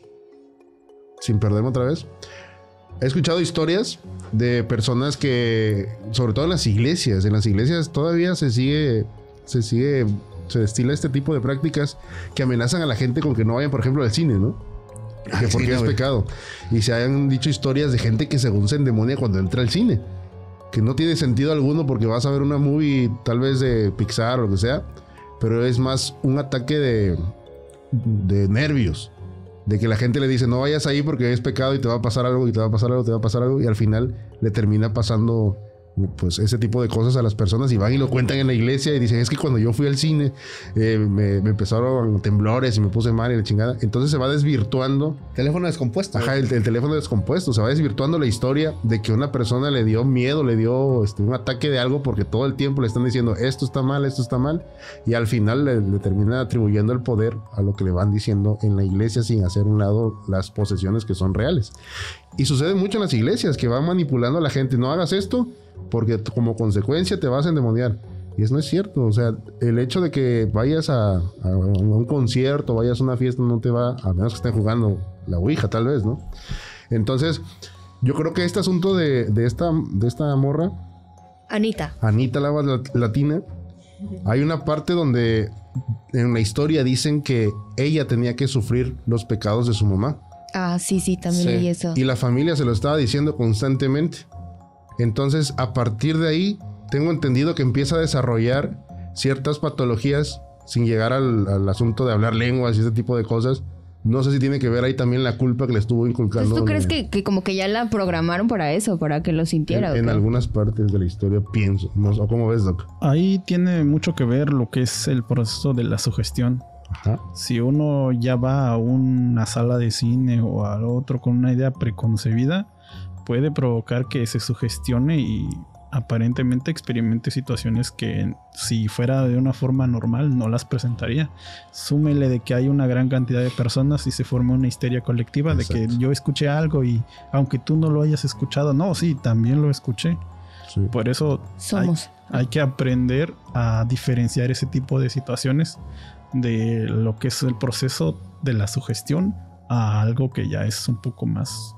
Sin perderme otra vez. He escuchado historias de personas que, sobre todo en las iglesias, en las iglesias todavía se sigue, se sigue, se destila este tipo de prácticas que amenazan a la gente con que no vayan, por ejemplo, al cine, ¿no? Que porque es pecado. Y se han dicho historias de gente que según se endemonia cuando entra al cine. Que no tiene sentido alguno porque vas a ver una movie tal vez de Pixar o lo que sea. Pero es más un ataque de, de nervios. De que la gente le dice no vayas ahí porque es pecado y te va a pasar algo y te va a pasar algo, te va a pasar algo. Y al final le termina pasando pues ese tipo de cosas a las personas y van y lo cuentan en la iglesia y dicen es que cuando yo fui al cine eh, me, me empezaron temblores y me puse mal y la chingada. Entonces se va desvirtuando. Teléfono descompuesto. Ajá, el, el teléfono descompuesto. Se va desvirtuando la historia de que una persona le dio miedo, le dio este, un ataque de algo porque todo el tiempo le están diciendo esto está mal, esto está mal. Y al final le, le termina atribuyendo el poder a lo que le van diciendo en la iglesia sin hacer un lado las posesiones que son reales. Y sucede mucho en las iglesias que van manipulando a la gente. No hagas esto porque como consecuencia te vas a endemoniar. Y eso no es cierto. O sea, el hecho de que vayas a, a un concierto, vayas a una fiesta, no te va, a menos que estén jugando la Ouija, tal vez, ¿no? Entonces, yo creo que este asunto de, de, esta, de esta morra, Anita. Anita la Latina, hay una parte donde en la historia dicen que ella tenía que sufrir los pecados de su mamá. Ah, sí, sí, también Sí. leí eso. Y la familia se lo estaba diciendo constantemente. Entonces, a partir de ahí, tengo entendido que empieza a desarrollar ciertas patologías sin llegar al, al asunto de hablar lenguas y ese tipo de cosas. No sé si tiene que ver ahí también la culpa que le estuvo inculcando. Entonces, ¿tú crees en- que, que como que ya la programaron para eso, para que lo sintiera? En, ¿o en qué? algunas partes de la historia pienso. No, ¿o cómo ves, Doc? Ahí tiene mucho que ver lo que es el proceso de la sugestión. Ajá. Si uno ya va a una sala de cine o al otro con una idea preconcebida, puede provocar que se sugestione y aparentemente experimente situaciones que si fuera de una forma normal no las presentaría. Súmele de que hay una gran cantidad de personas y se forma una histeria colectiva. Exacto. De que yo escuché algo y aunque tú no lo hayas escuchado, no, sí, también lo escuché. Sí. Por eso hay, Somos. hay que aprender a diferenciar ese tipo de situaciones de lo que es el proceso de la sugestión a algo que ya es un poco más,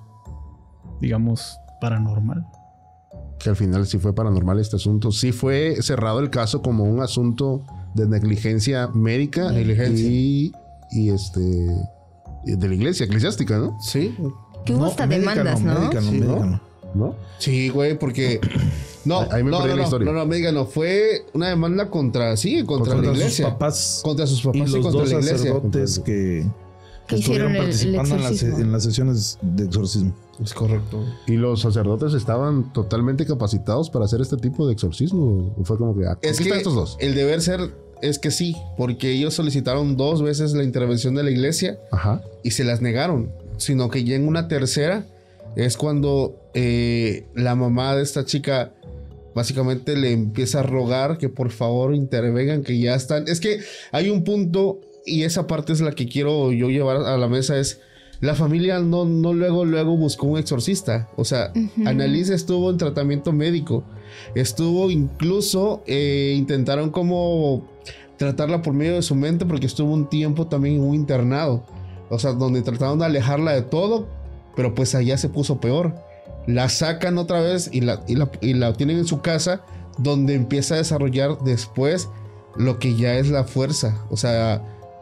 digamos, paranormal. Que al final sí fue paranormal este asunto. Sí fue cerrado el caso como un asunto de negligencia médica Negligencia. y, y este de la iglesia eclesiástica, ¿no? Sí. Que hubo hasta médica demandas, ¿no? Médica no, Sí, médica ¿no? no. ¿No? Sí, güey, porque... No, Ahí me no, perdí no, la no, historia. no, no, me digan, no, fue una demanda contra, sí, contra, Contra la sus iglesia. papás Contra sus papás y y los contra dos la iglesia. sacerdotes que, Que que hicieron estuvieron el- el participando en las, exorcismo. en las sesiones de exorcismo. Es correcto. Y los sacerdotes estaban totalmente capacitados para hacer este tipo de exorcismo. ¿O fue como que, ah, aquí Es están que estos dos? el deber ser es que sí, porque ellos solicitaron dos veces la intervención de la iglesia Ajá. y se las negaron, sino que ya en una tercera es cuando eh, la mamá de esta chica básicamente le empieza a rogar que por favor intervengan, que ya están. Es que hay un punto y esa parte es la que quiero yo llevar a la mesa, es la familia no, no luego luego buscó un exorcista. O sea, Ujú. Annalise estuvo en tratamiento médico, estuvo incluso eh, intentaron como tratarla por medio de su mente porque estuvo un tiempo también en un internado, o sea, donde trataron de alejarla de todo, pero pues allá se puso peor. La sacan otra vez y la, y la, y la tienen en su casa, donde empieza a desarrollar después lo que ya es la fuerza. O sea,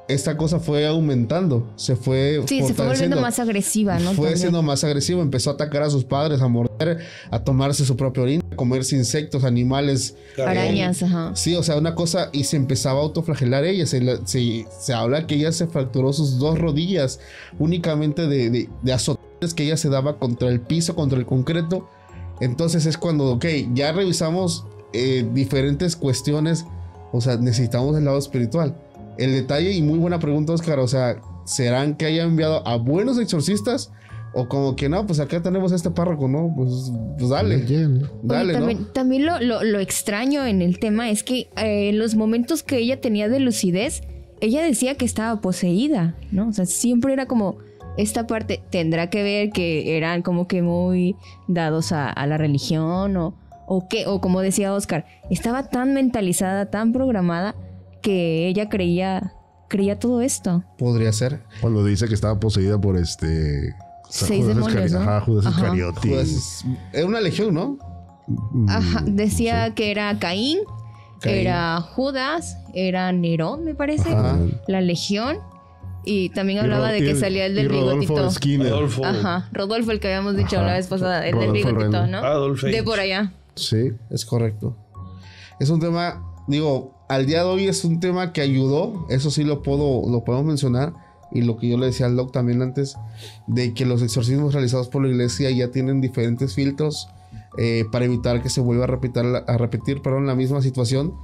esta cosa fue aumentando, se fue Sí, se fue volviendo más agresiva, ¿no? Fue También. siendo más agresivo, empezó a atacar a sus padres, a morder, a tomarse su propia orina, a comerse insectos, animales. Arañas, ajá. Sí, o sea, una cosa, y se empezaba a autoflagelar ella. Se, la- se, se habla que ella se fracturó sus dos rodillas únicamente de, de, de azotes que ella se daba contra el piso, contra el concreto. Entonces es cuando, ok, ya revisamos eh, diferentes cuestiones, o sea, necesitamos el lado espiritual. El detalle, y muy buena pregunta, Oscar, o sea, ¿serán que haya enviado a buenos exorcistas? O como que no, pues acá tenemos a este párroco, ¿no? Pues, pues dale, Bien. dale, Oye, ¿no? también, también lo, lo, lo extraño en el tema es que eh, en los momentos que ella tenía de lucidez, ella decía que estaba poseída, ¿no? O sea, siempre era como esta parte, tendrá que ver que eran como que muy dados a, a la religión o, o qué, o como decía Oscar, estaba tan mentalizada, tan programada que ella creía, creía todo esto. Podría ser. Cuando dice que estaba poseída por este... Seis Judas demonios, Iscari- ¿no? Ajá, Judas Ajá. Iscariote. Pues, es- era una legión, ¿no? Mm, Ajá, decía sí. que era Caín, Caín. era Judas, era Nerón, me parece, Ajá. la Legión. Y también Y hablaba Ro- de que y- salía el del y Rodolfo bigotito. Skinner. Adolfo. Ajá, Rodolfo, el que habíamos dicho Ajá. la vez pasada, el del Rodolfo bigotito, Reno. ¿no? Adolfo. De por allá. Sí. Es correcto. Es un tema, digo, al día de hoy es un tema que ayudó, eso sí lo puedo, lo podemos mencionar, y lo que yo le decía al Doc también antes, de que los exorcismos realizados por la iglesia ya tienen diferentes filtros eh, para evitar que se vuelva a repetir, a repetir perdón, la misma situación.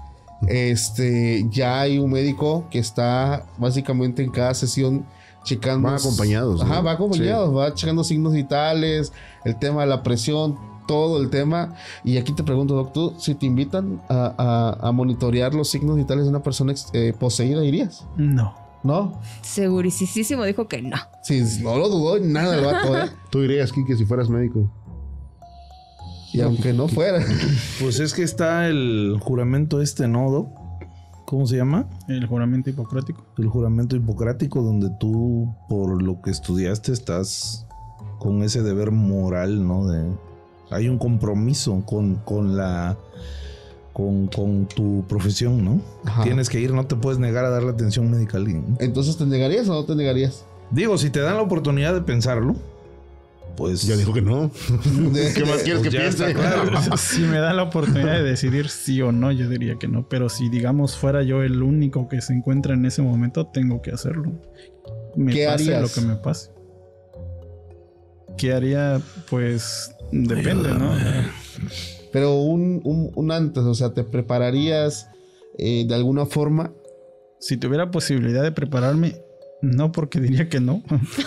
Este, ya hay un médico que está básicamente en cada sesión checando. Van acompañados, Ajá, ¿no? va acompañados, va checando signos vitales, el tema de la presión, todo el tema. Y aquí te pregunto, doctor, si te invitan a, a- a monitorear los signos vitales de una persona ex- eh, poseída, ¿irías? No. ¿No? Segurísimo dijo que no. Sí, no lo dudó en nada el vato, ¿eh? Tú dirías, Kike, si fueras médico. Y aunque no fuera. Pues es que está el juramento este, ¿no, Doc? ¿Cómo se llama? El juramento hipocrático. El juramento hipocrático, donde tú, por lo que estudiaste, estás con ese deber moral, ¿no? De, hay un compromiso con, con la... Con, con tu profesión, ¿no? Ajá. Tienes que ir, no te puedes negar a darle atención médica a alguien, ¿no? Entonces, ¿te negarías o no te negarías? Digo, si te dan la oportunidad de pensarlo, pues... Ya dijo que no. ¿Qué más quieres pues que ya piense? está claro. Si me da la oportunidad de decidir sí o no, yo diría que no. Pero si, digamos, fuera yo el único que se encuentra en ese momento, tengo que hacerlo. Me ¿Qué pase harías? lo que me pase. ¿Qué haría? Pues depende, ¿no? Pero un, un, un antes, o sea, ¿te prepararías eh, de alguna forma? Si tuviera posibilidad de prepararme, no, porque diría que no.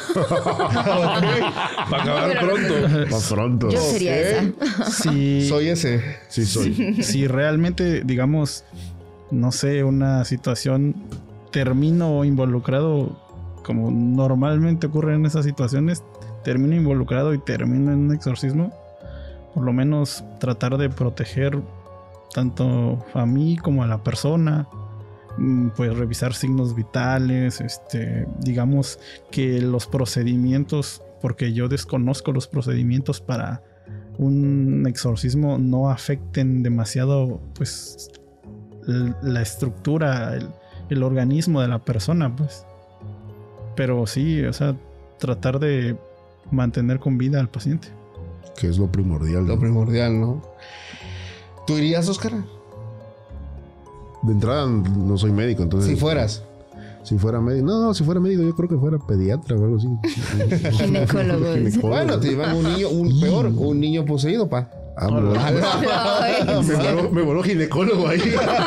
Para acabar pronto. Más pronto. Yo sería Ok. esa. Si, Soy ese. Sí, soy. si realmente, digamos, no sé, una situación, termino involucrado, como normalmente ocurre en esas situaciones, termino involucrado y termino en un exorcismo, por lo menos tratar de proteger tanto a mí como a la persona, mm, pues revisar signos vitales, este, digamos que los procedimientos, porque yo desconozco los procedimientos para un exorcismo, no afecten demasiado pues l- la estructura, el, el organismo de la persona, pues. Pero sí, o sea, tratar de mantener con vida al paciente. Que es lo primordial. Lo ¿no? primordial, ¿no? ¿Tú irías, Oscar? De entrada no soy médico, entonces... Si fueras. Si fuera médico... No, si fuera médico yo creo que fuera pediatra o algo así. Ginecólogo. Ginecólogo. Bueno, te llevan un niño, un peor, un niño poseído, pa. Ah, me voló- Ay, me voló- me voló ginecólogo ahí.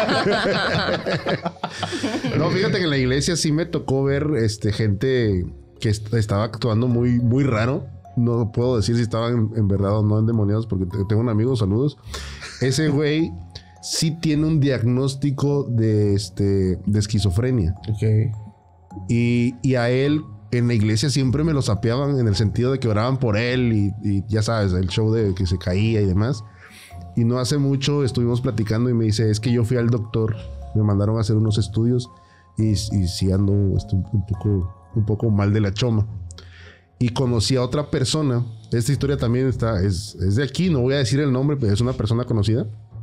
No, fíjate que en la iglesia sí me tocó ver este, gente que est- estaba actuando muy, muy raro. No puedo decir si estaban en verdad o no endemoniados porque te- tengo un amigo, saludos. Ese güey sí tiene un diagnóstico de, este, de esquizofrenia. Ok. Y, y a él en la iglesia siempre me lo sapeaban en el sentido de que oraban por él y, y ya sabes, el show de que se caía y demás. Y no hace mucho estuvimos platicando y me dice, es que yo fui al doctor, me mandaron a hacer unos estudios y, y sí ando estoy un, poco, un poco mal de la choma. Y conocí a otra persona, esta historia también está, es, es de aquí, no voy a decir el nombre, pero es una persona conocida.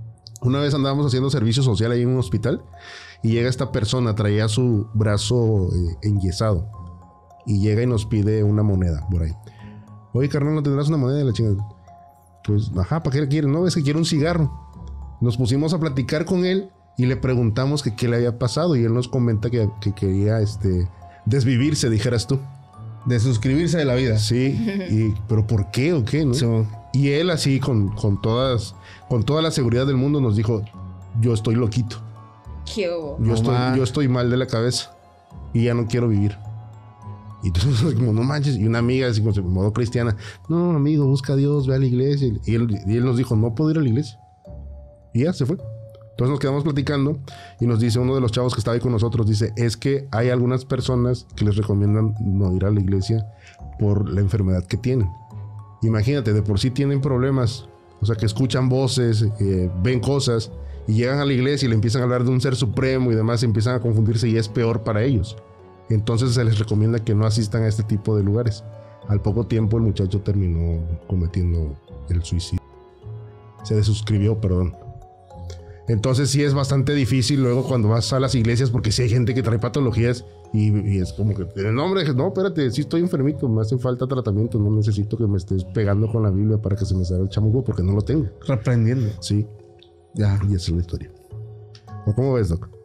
Una vez andábamos haciendo servicio social ahí en un hospital y llega esta persona, traía su brazo eh, enyesado y llega y nos pide una moneda por ahí. Oye, carnal, ¿no tendrás una moneda de la chingada? Pues, ajá, ¿para qué quiere? No, es que quiere un cigarro. Nos pusimos a platicar con él y le preguntamos que qué le había pasado y él nos comenta que, que quería este, desvivirse, dijeras tú. De suscribirse de la vida. Sí, y, pero ¿por qué o qué? ¿No? Sí. Y él así con, con, todas, con toda la seguridad del mundo nos dijo, yo estoy loquito. ¿Qué hubo? Yo, No, estoy, man. yo estoy mal de la cabeza y ya no quiero vivir. Y entonces, como, no manches. Y una amiga, así como en modo cristiana, no, amigo, busca a Dios, ve a la iglesia. Y él, y él nos dijo, no puedo ir a la iglesia. Y ya se fue. Entonces nos quedamos platicando y nos dice uno de los chavos que estaba ahí con nosotros, dice, es que hay algunas personas que les recomiendan no ir a la iglesia por la enfermedad que tienen. Imagínate, de por sí tienen problemas, o sea, que escuchan voces, eh, ven cosas y llegan a la iglesia y le empiezan a hablar de un ser supremo y demás, empiezan a confundirse y es peor para ellos. Entonces se les recomienda que no asistan a este tipo de lugares. Al poco tiempo el muchacho terminó cometiendo el suicidio. Se desuscribió, perdón. Entonces sí es bastante difícil luego cuando vas a las iglesias, porque sí hay gente que trae patologías y, y es como que, no hombre, no, espérate, sí estoy enfermito, me hace falta tratamiento, no necesito que me estés pegando con la Biblia para que se me salga el chamuco porque no lo tengo. Reprendiendo. Sí, Ya. y esa es la historia. ¿O cómo ves, Doc?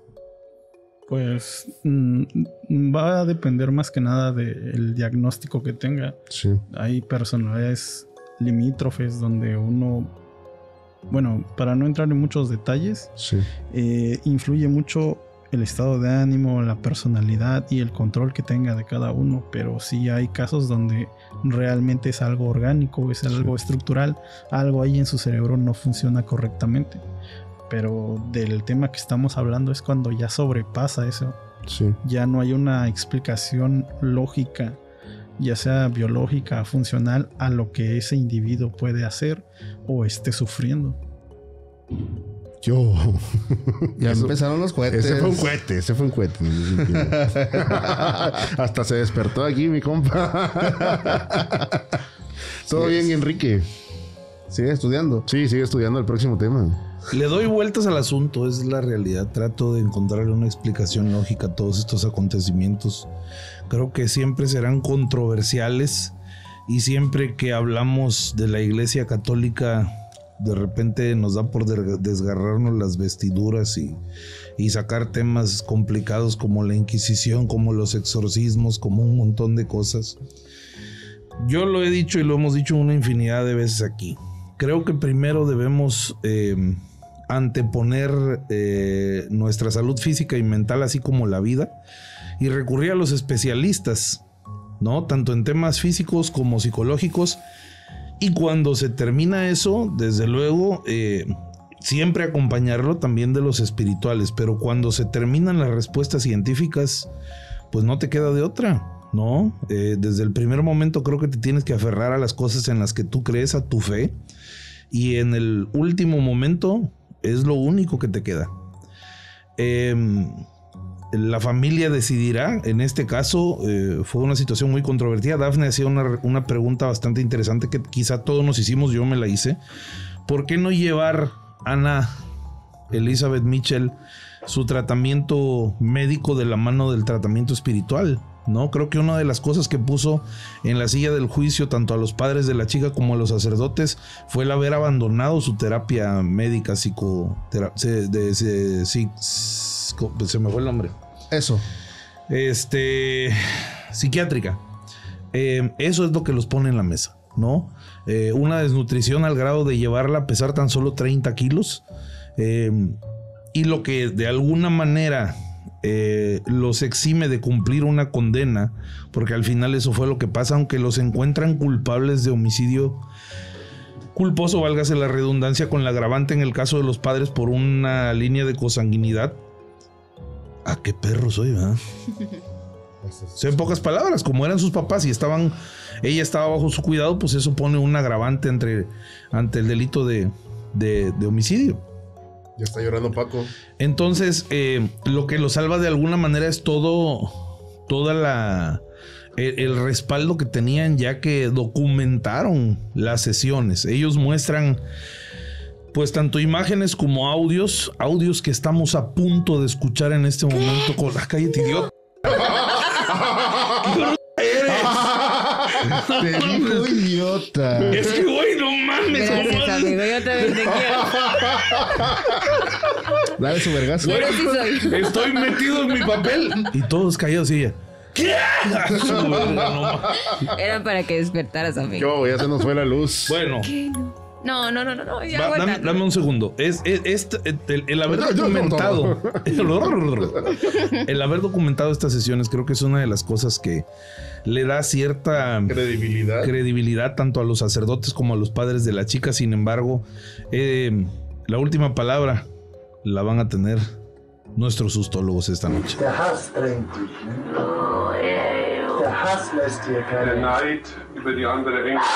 Pues mm, va a depender más que nada del diagnóstico que tenga. Sí, Hay personalidades limítrofes donde uno, bueno, para no entrar en muchos detalles, sí, eh, influye mucho el estado de ánimo, la personalidad y el control que tenga de cada uno, pero sí hay casos donde realmente es algo orgánico, es algo estructural, algo ahí en su cerebro no funciona correctamente. Pero del tema que estamos hablando es cuando ya sobrepasa eso, sí. ya no hay una explicación lógica, ya sea biológica, funcional, a lo que ese individuo puede hacer o esté sufriendo. Yo. Ya Eso- empezaron los cohetes. Ese fue un cohete, ese fue un cohete. Hasta se despertó aquí mi compa. Todo bien, Enrique. Sigue estudiando. Sí, sigue estudiando el próximo tema. Le doy vueltas al asunto, es la realidad. Trato de encontrarle una explicación lógica a todos estos acontecimientos. Creo que siempre serán controversiales y siempre que hablamos de la Iglesia Católica, de repente nos da por de- desgarrarnos las vestiduras y, y sacar temas complicados como la Inquisición, como los exorcismos, como un montón de cosas. Yo lo he dicho y lo hemos dicho una infinidad de veces aquí. Creo que primero debemos eh, anteponer eh, nuestra salud física y mental, así como la vida, y recurrir a los especialistas, ¿no? Tanto en temas físicos como psicológicos. Y cuando se termina eso, desde luego, eh, siempre acompañarlo también de los espirituales. Pero cuando se terminan las respuestas científicas, pues no te queda de otra, ¿no? Eh, desde el primer momento creo que te tienes que aferrar a las cosas en las que tú crees, a tu fe. Y en el último momento es lo único que te queda. Eh, la familia decidirá. En este caso eh, fue una situación muy controvertida. Dafne hacía una, una pregunta bastante interesante que quizá todos nos hicimos, yo me la hice. ¿Por qué no llevar Ana Elizabeth Mitchell su tratamiento médico de la mano del tratamiento espiritual? ¿No? Creo que una de las cosas que puso en la silla del juicio tanto a los padres de la chica como a los sacerdotes fue el haber abandonado su terapia médica psicotera- se, de- se- si- se me fue el nombre. Eso. Este, psiquiátrica. Eh, eso es lo que los pone en la mesa, ¿no? Eh, una desnutrición al grado de llevarla a pesar tan solo treinta kilos. Eh, y lo que de alguna manera eh, los exime de cumplir una condena, porque al final eso fue lo que pasa, aunque los encuentran culpables de homicidio culposo, válgase la redundancia, con la agravante en el caso de los padres por una línea de consanguinidad. Ah, qué perro soy, ¿verdad? O sea, en pocas palabras, como eran sus papás y estaban, ella estaba bajo su cuidado, pues eso pone un agravante entre, ante el delito de, de, de homicidio. Ya está llorando Paco. Entonces, eh, lo que lo salva de alguna manera es todo, toda la, el, el respaldo que tenían, ya que documentaron las sesiones. Ellos muestran pues tanto imágenes como audios, audios que estamos a punto de escuchar en este momento con la cállate, idiota. Te dijo idiota. Es que, güey, no mames. Gracias, ¿cómo? amigo. Yo también te quiero. Dale su vergazo. Pero sí soy. Estoy metido en mi papel y todos callados y ella. ¿Qué? Su verga, no mames. Era para que despertaras, amigo. Yo, ya se nos fue la luz. Bueno. No, no, no, no, no. Ya Va, aguanta. dame, dame un segundo. Es, es, es- el, el haber documentado. El haber documentado estas sesiones creo que es una de las cosas que le da cierta Credibilidad. credibilidad tanto a los sacerdotes como a los padres de la chica. Sin embargo, eh, la última palabra la van a tener nuestros sustólogos esta noche. Der Hass drängt dich. Ne? Der Hass lässt dir Der keine. Neid über die andere Engel.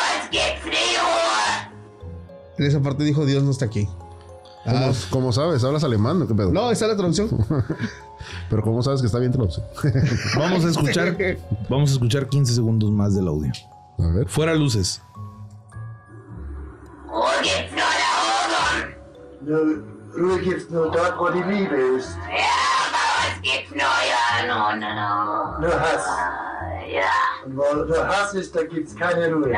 En esa parte dijo Dios no está aquí. Ah, ¿Cómo, cómo sabes? ¿Hablas alemán o qué pedo? no, está la traducción. Pero ¿cómo sabes que está bien traducido? Vamos a escuchar, vamos a escuchar quince segundos más del audio. A ver. Fuera luces. Nur, Ruhe gibt's nur dort, wo die Liebe ist. Nur Hass. Und wo nur Hass ist, da gibt's keine Ruhe.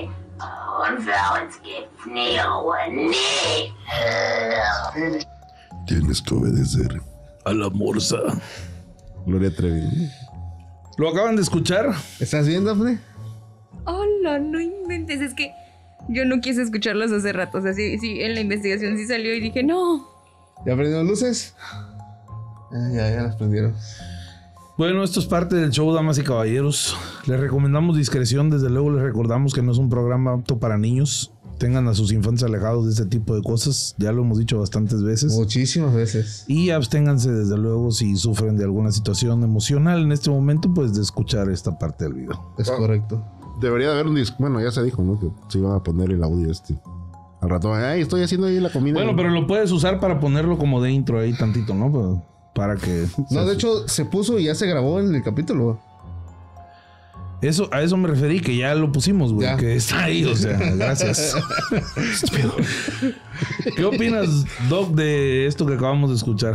Felix, Tienes que obedecer. A la morsa. Gloria Trevi. ¿Lo acaban de escuchar? ¿Estás bien, Dafne? Hola, no inventes. Es que yo no quise escucharlos hace rato. O sea, sí, sí, en la investigación sí salió y dije, no. ¿Ya prendieron luces? Ah, ya, ya las prendieron. Bueno, esto es parte del show, damas y caballeros. Les recomendamos discreción. Desde luego les recordamos que no es un programa apto para niños. Tengan a sus infantes alejados de este tipo de cosas. Ya lo hemos dicho bastantes veces. Muchísimas veces. Y absténganse desde luego si sufren de alguna situación emocional en este momento, pues de escuchar esta parte del video. Es correcto. Debería de haber un disco. Bueno, ya se dijo, ¿no? Que se iba a poner el audio este. Al rato, ay, estoy haciendo ahí la comida. Bueno, pero lo puedes usar para ponerlo como de intro ahí tantito, ¿no? Para- Para que... No, de hecho, se puso y ya se grabó en el capítulo. Eso, a eso me referí, que ya lo pusimos, güey. Ya. Que está ahí, o sea, gracias. ¿Qué opinas, Doc, de esto que acabamos de escuchar?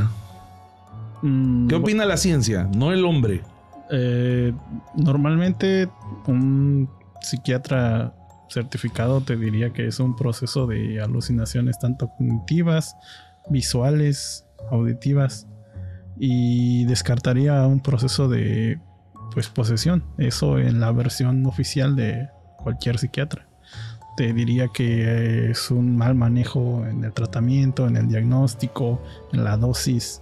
Mm, ¿Qué opina la ciencia, no el hombre? Eh, normalmente un psiquiatra certificado te diría que es un proceso de alucinaciones tanto cognitivas, visuales, auditivas, y descartaría un proceso de pues posesión. Eso en la versión oficial de cualquier psiquiatra. Te diría que es un mal manejo en el tratamiento, en el diagnóstico, en la dosis.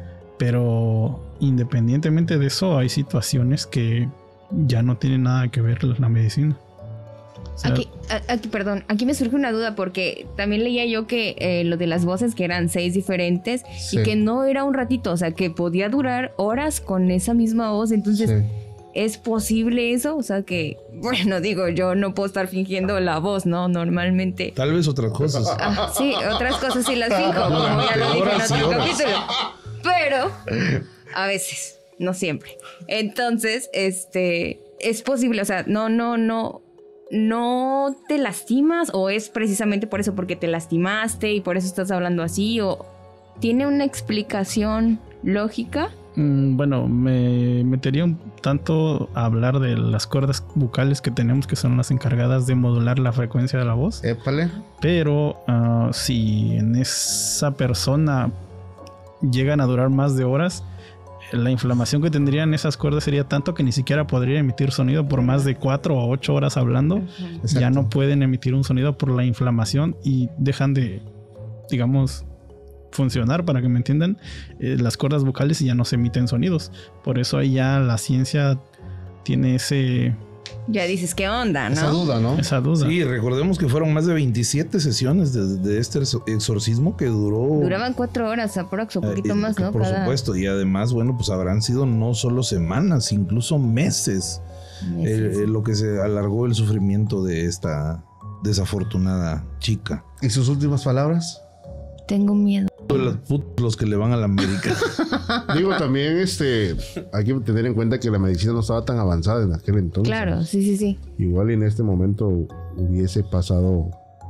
Pero independientemente de eso, hay situaciones que ya no tienen nada que ver la medicina. O sea, Aquí, a- aquí, perdón, aquí me surge una duda porque también leía yo que eh, lo de las voces, que eran seis diferentes Sí. y que no era un ratito, o sea, que podía durar horas con esa misma voz. Entonces, Sí. ¿es posible eso? O sea, que, bueno, digo, yo no puedo estar fingiendo la voz, ¿no? Normalmente. Tal vez otras cosas. Ah, sí, otras cosas sí las finjo, como ya lo dije en Horas y otro horas. capítulo. Pero a veces, no siempre. Entonces, este, es posible, o sea, no, no, no, no te lastimas, o es precisamente por eso, porque te lastimaste y por eso estás hablando así, o tiene una explicación lógica. Mm, Bueno, me metería un tanto a hablar de las cuerdas bucales que tenemos, que son las encargadas de modular la frecuencia de la voz. Épale. Pero ah, si en esa persona llegan a durar más de horas, la inflamación que tendrían esas cuerdas sería tanto que ni siquiera podría emitir sonido por más de cuatro o ocho horas hablando. Exacto. Ya no pueden emitir un sonido por la inflamación y dejan de, digamos, funcionar, para que me entiendan, eh, las cuerdas vocales, y ya no se emiten sonidos. Por eso ahí ya la ciencia tiene ese, Ya dices, ¿qué onda, no? Esa duda, ¿no? esa duda. Sí, recordemos que fueron más de veintisiete sesiones de, de este exor- exorcismo que duró... Duraban cuatro horas aprox, o eh, poquito más, que ¿no? Por Cada supuesto, y además, bueno, pues habrán sido no solo semanas, incluso meses, meses. eh, eh, lo que se alargó el sufrimiento de esta desafortunada chica. ¿Y sus últimas palabras? Tengo miedo. Los putos los que le van a la América. Digo, también este, hay que tener en cuenta que la medicina no estaba tan avanzada en aquel entonces. Claro, sí, sí, sí. Igual en este momento hubiese pasado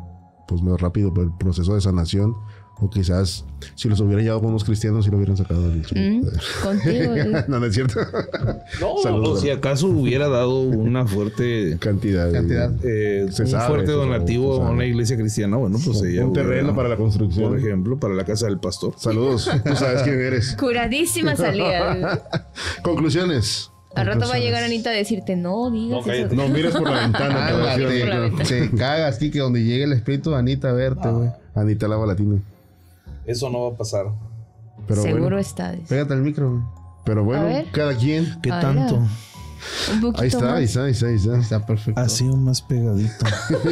pues más rápido el proceso de sanación. O quizás si los hubiera llevado con unos cristianos, si lo hubieran sacado del Mm, contigo. ¿eh? No, no es cierto. No, Saludos. o si acaso hubiera dado una fuerte Cantidad. Cantidad. eh, Se un sabe, fuerte se sabe, donativo se a sabe. una iglesia cristiana, bueno, pues ella Un terreno hubiera, para la construcción. por ejemplo, para la casa del pastor. Saludos. Tú sabes quién eres. Curadísima salida. Conclusiones. Al rato va a llegar Anita a decirte, no digas No, cállate. eso. No mires por la ventana. te va a decir Ándate, Anita. te cagas, ti, que donde llegue el espíritu de Anita a verte, güey. Anita lava latina. Eso no va a pasar. Pero Seguro bueno, está. dice. Pégate al micro, güey. pero A bueno, ver. cada quien. ¿Qué Ah, tanto? era. Un poquito Ahí está, más. ahí está, ahí está, ahí está. Está perfecto. Así un más pegadito.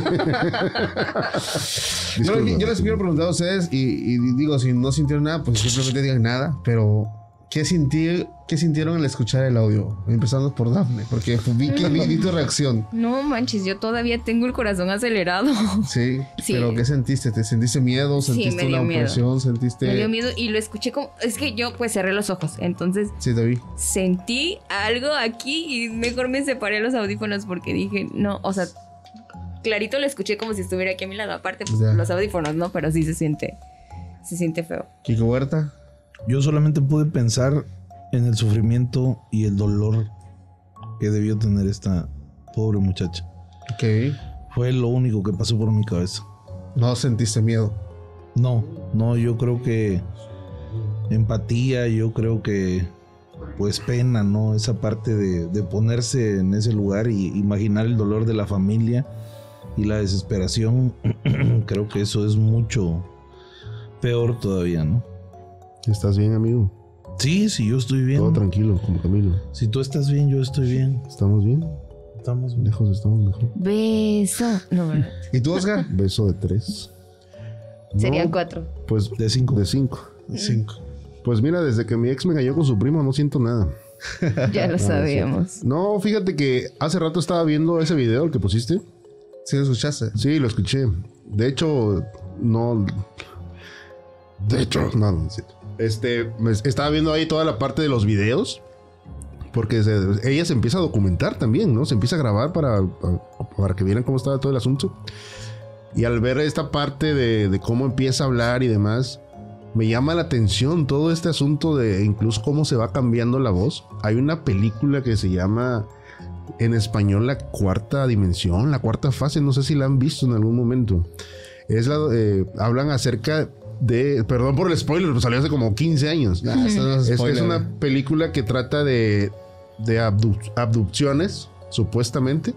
Yo, Disculpa. yo les quiero preguntar a ustedes, y, y digo, si no sintieron nada, pues simplemente digan nada, pero ¿qué, sintí, ¿qué sintieron al escuchar el audio? Empezando por Dafne, porque vi, que vi, vi tu reacción. No manches, yo todavía tengo el corazón acelerado. Sí, Sí. pero ¿qué sentiste? ¿Te sentiste miedo? Sí, ¿Sentiste me dio una miedo. opresión? ¿Sentiste...? Me dio miedo y lo escuché como... Es que yo pues cerré los ojos, entonces Sí, te vi. sentí algo aquí y mejor me separé los audífonos porque dije, no, o sea, clarito lo escuché como si estuviera aquí a mi lado. Aparte, pues Ya. los audífonos, ¿no? Pero sí se siente, se siente feo. Kiko Huerta. Yo solamente pude pensar en el sufrimiento y el dolor que debió tener esta pobre muchacha. Ok. Fue lo único que pasó por mi cabeza. No sentiste miedo. No, no, yo creo que empatía, yo creo que pues pena, ¿no? Esa parte de, de ponerse en ese lugar y imaginar el dolor de la familia y la desesperación, creo que eso es mucho peor todavía, ¿no? ¿Estás bien, amigo? Sí, sí, yo estoy bien. Todo tranquilo, como Camilo. Si tú estás bien, yo estoy bien. ¿Estamos bien? Estamos bien. Lejos estamos mejor. Beso. No, ¿verdad? ¿Y tú, Oscar? Beso de tres. Serían No, cuatro. Pues De cinco. de cinco. Cinco. Pues mira, desde que mi ex me engañó con su primo, no siento nada. Ya lo sabíamos. No, fíjate que hace rato estaba viendo ese video, el que pusiste. ¿Sí lo escuchaste? Sí, lo escuché. De hecho, no. De hecho, no, no es cierto. Este, me estaba viendo ahí toda la parte de los videos. Porque se- ella se empieza a documentar también, ¿no? Se empieza a grabar para, para que vieran cómo estaba todo el asunto. Y al ver esta parte de, de cómo empieza a hablar y demás, me llama la atención todo este asunto de incluso cómo se va cambiando la voz. Hay una película que se llama en español La Cuarta Dimensión, La Cuarta Fase, no sé si la han visto en algún momento. Es la, eh, hablan acerca de, perdón por el spoiler, pero salió hace como quince años. Nah, esto no es Es, es spoiler. una película que trata de, de abduc- abducciones, supuestamente,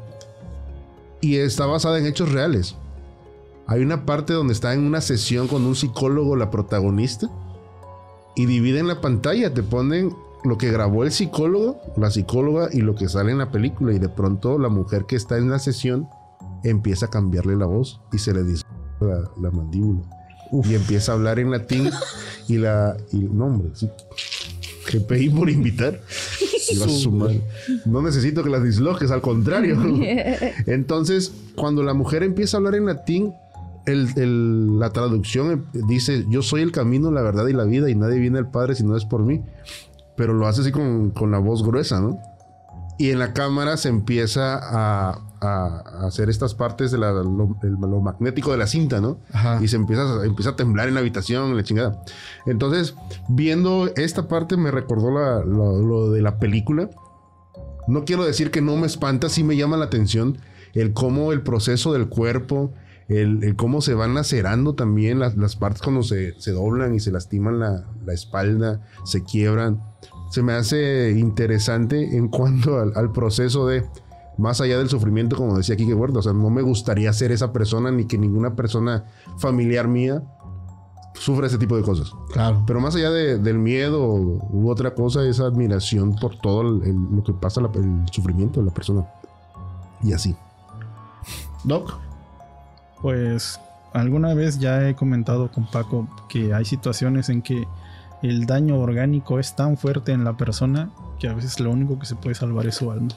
y está basada en hechos reales. Hay una parte donde está en una sesión con un psicólogo, la protagonista, y dividen la pantalla, te ponen lo que grabó el psicólogo, la psicóloga, y lo que sale en la película, y de pronto la mujer que está en la sesión empieza a cambiarle la voz y se le dice la, la mandíbula. Y empieza a hablar en latín y la... Y, no, hombre, sí. G P I por invitar. Iba a su madre. No necesito que las disloques, al contrario. Entonces, cuando la mujer empieza a hablar en latín, el, el- la traducción dice: yo soy el camino, la verdad y la vida, y nadie viene al Padre si no es por mí. Pero lo hace así con, con la voz gruesa, ¿no? Y en la cámara se empieza a, a- a hacer estas partes de la- lo, el- lo magnético de la cinta, ¿no? Ajá. Y se empieza, a- empieza a temblar en la habitación, la chingada. Entonces, viendo esta parte me recordó la- lo, lo de la película. No quiero decir que no me espanta, sí me llama la atención el cómo el proceso del cuerpo, el, el cómo se van lacerando también las, las partes cuando se, se doblan y se lastiman la, la espalda, se quiebran. Se me hace interesante en cuanto al, al proceso de, más allá del sufrimiento, como decía Kike Huerta, o sea, no me gustaría ser esa persona ni que ninguna persona familiar mía sufra ese tipo de cosas. Claro. Pero más allá de- del miedo u otra cosa, esa admiración por todo el- el- lo que pasa, la- el sufrimiento de la persona. Y así. Doc. Pues alguna vez ya he comentado con Paco que hay situaciones en que el daño orgánico es tan fuerte en la persona que a veces lo único que se puede salvar es su alma.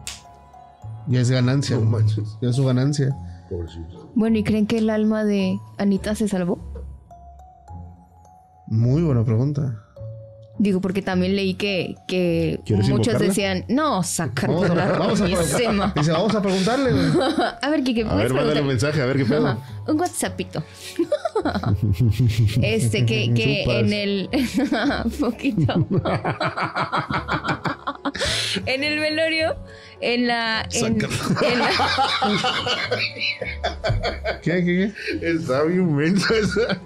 Ya es ganancia. No güey. manches. Ya es su ganancia. Bueno, ¿y creen que el alma de Anita se salvó? Muy buena pregunta. Digo, porque también leí que, que ¿Quieres muchos invocarla? decían, no, sacarte Vamos a, la vamos a, roñísima. dice, vamos a preguntarle, güey. A ver, Kike, A ¿puedes ver, mándale un preguntar? mensaje, a ver qué pedo. Ajá, un WhatsAppito. Este, que, que Chupas. en el... poquito. En el velorio, en la... En, en la ¿Qué, qué, qué? Está bien mensa esa.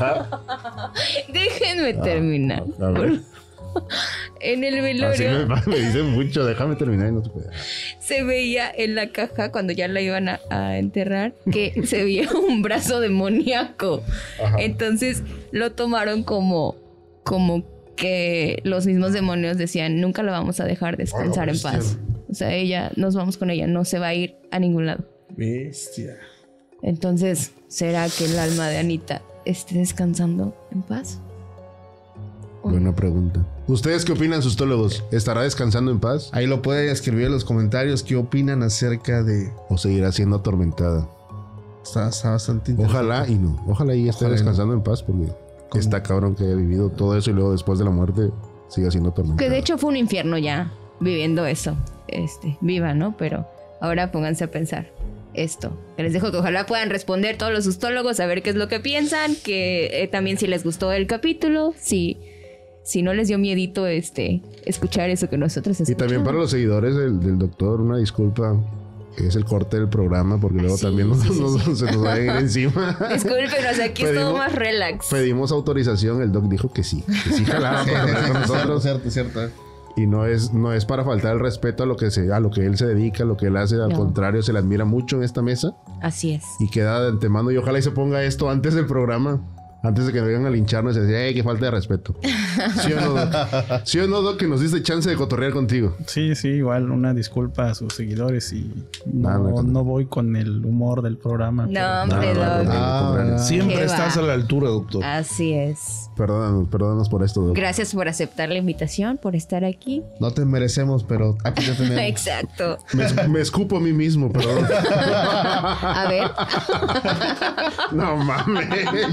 déjenme terminar. A ver. En el Así velorio me, me dicen mucho, déjame terminar y no te puedo. se veía en la caja, cuando ya la iban a, a enterrar, que se veía un brazo demoníaco. Entonces lo tomaron como, como que los mismos demonios decían, nunca la vamos a dejar descansar en paz. O sea, ella, nos vamos con ella, no se va a ir a ningún lado. Bestia. Entonces, ¿será que el alma de Anita esté descansando en paz? Buena pregunta. ¿Ustedes qué opinan, sustólogos? ¿Estará descansando en paz? Ahí lo pueden escribir en los comentarios qué opinan acerca de... ¿O seguirá siendo atormentada? Está, está bastante interesante. Ojalá y no. Ojalá y esté Ojalá y descansando en paz porque está cabrón que haya vivido todo eso y luego después de la muerte siga siendo atormentada. Que de hecho fue un infierno ya viviendo eso. Este, viva, ¿no? Pero ahora pónganse a pensar esto. Que les dejo que ojalá puedan responder todos los sustólogos a ver qué es lo que piensan. Que eh, también si les gustó el capítulo, si, si no les dio miedito este, escuchar eso que nosotros Y escuchamos. también para los seguidores del, del doctor, una disculpa. Es el corte del programa porque luego Sí, también nos, sí, sí, nos- sí. se nos va a ir encima. Discúlpenos, aquí es todo Pedimos- más relax. Pedimos autorización, el doc dijo que sí, que sí jalaba para hablar con nosotros. Cierto, cierto. Y no es, no es para faltar el respeto a lo que se, a lo que él se dedica, a lo que él hace, al No. contrario, se le admira mucho en esta mesa Así es. y queda de antemano y ojalá y se ponga esto antes del programa. Antes de que vengan a lincharnos y decir, ¡ay, qué falta de respeto! ¿Sí o no, Doc? ¿Sí o no, Doc, que nos diste chance de cotorrear contigo? Sí, sí, igual una disculpa a sus seguidores y no, Ah, no, no voy con el humor del programa. No, pero- hombre, No, no, Doc. no, Ah, no, Siempre Qué estás va. a la altura, doctor. Así es. Perdónanos, perdónanos por esto, Doc. Gracias por aceptar la invitación, por estar aquí. No te merecemos, pero aquí te tenemos. Exacto. Me, es- me escupo a mí mismo, perdón. A ver. No mames.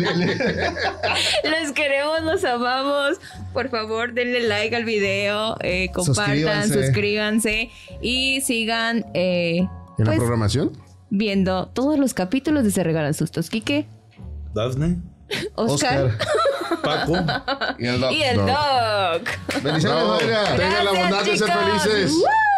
Los queremos, los amamos. Por favor, denle like al video, eh, compartan, Suscríbanse. suscríbanse y sigan eh, ¿En la pues, programación? viendo todos los capítulos de Se Regalan Sustos. Quique, Dafne, Oscar, Paco. Y el doc. y el Doc. Doc. Bendiciones, No, oiga. tengan la Gracias, bondad de ser chicos. felices. ¡Woo!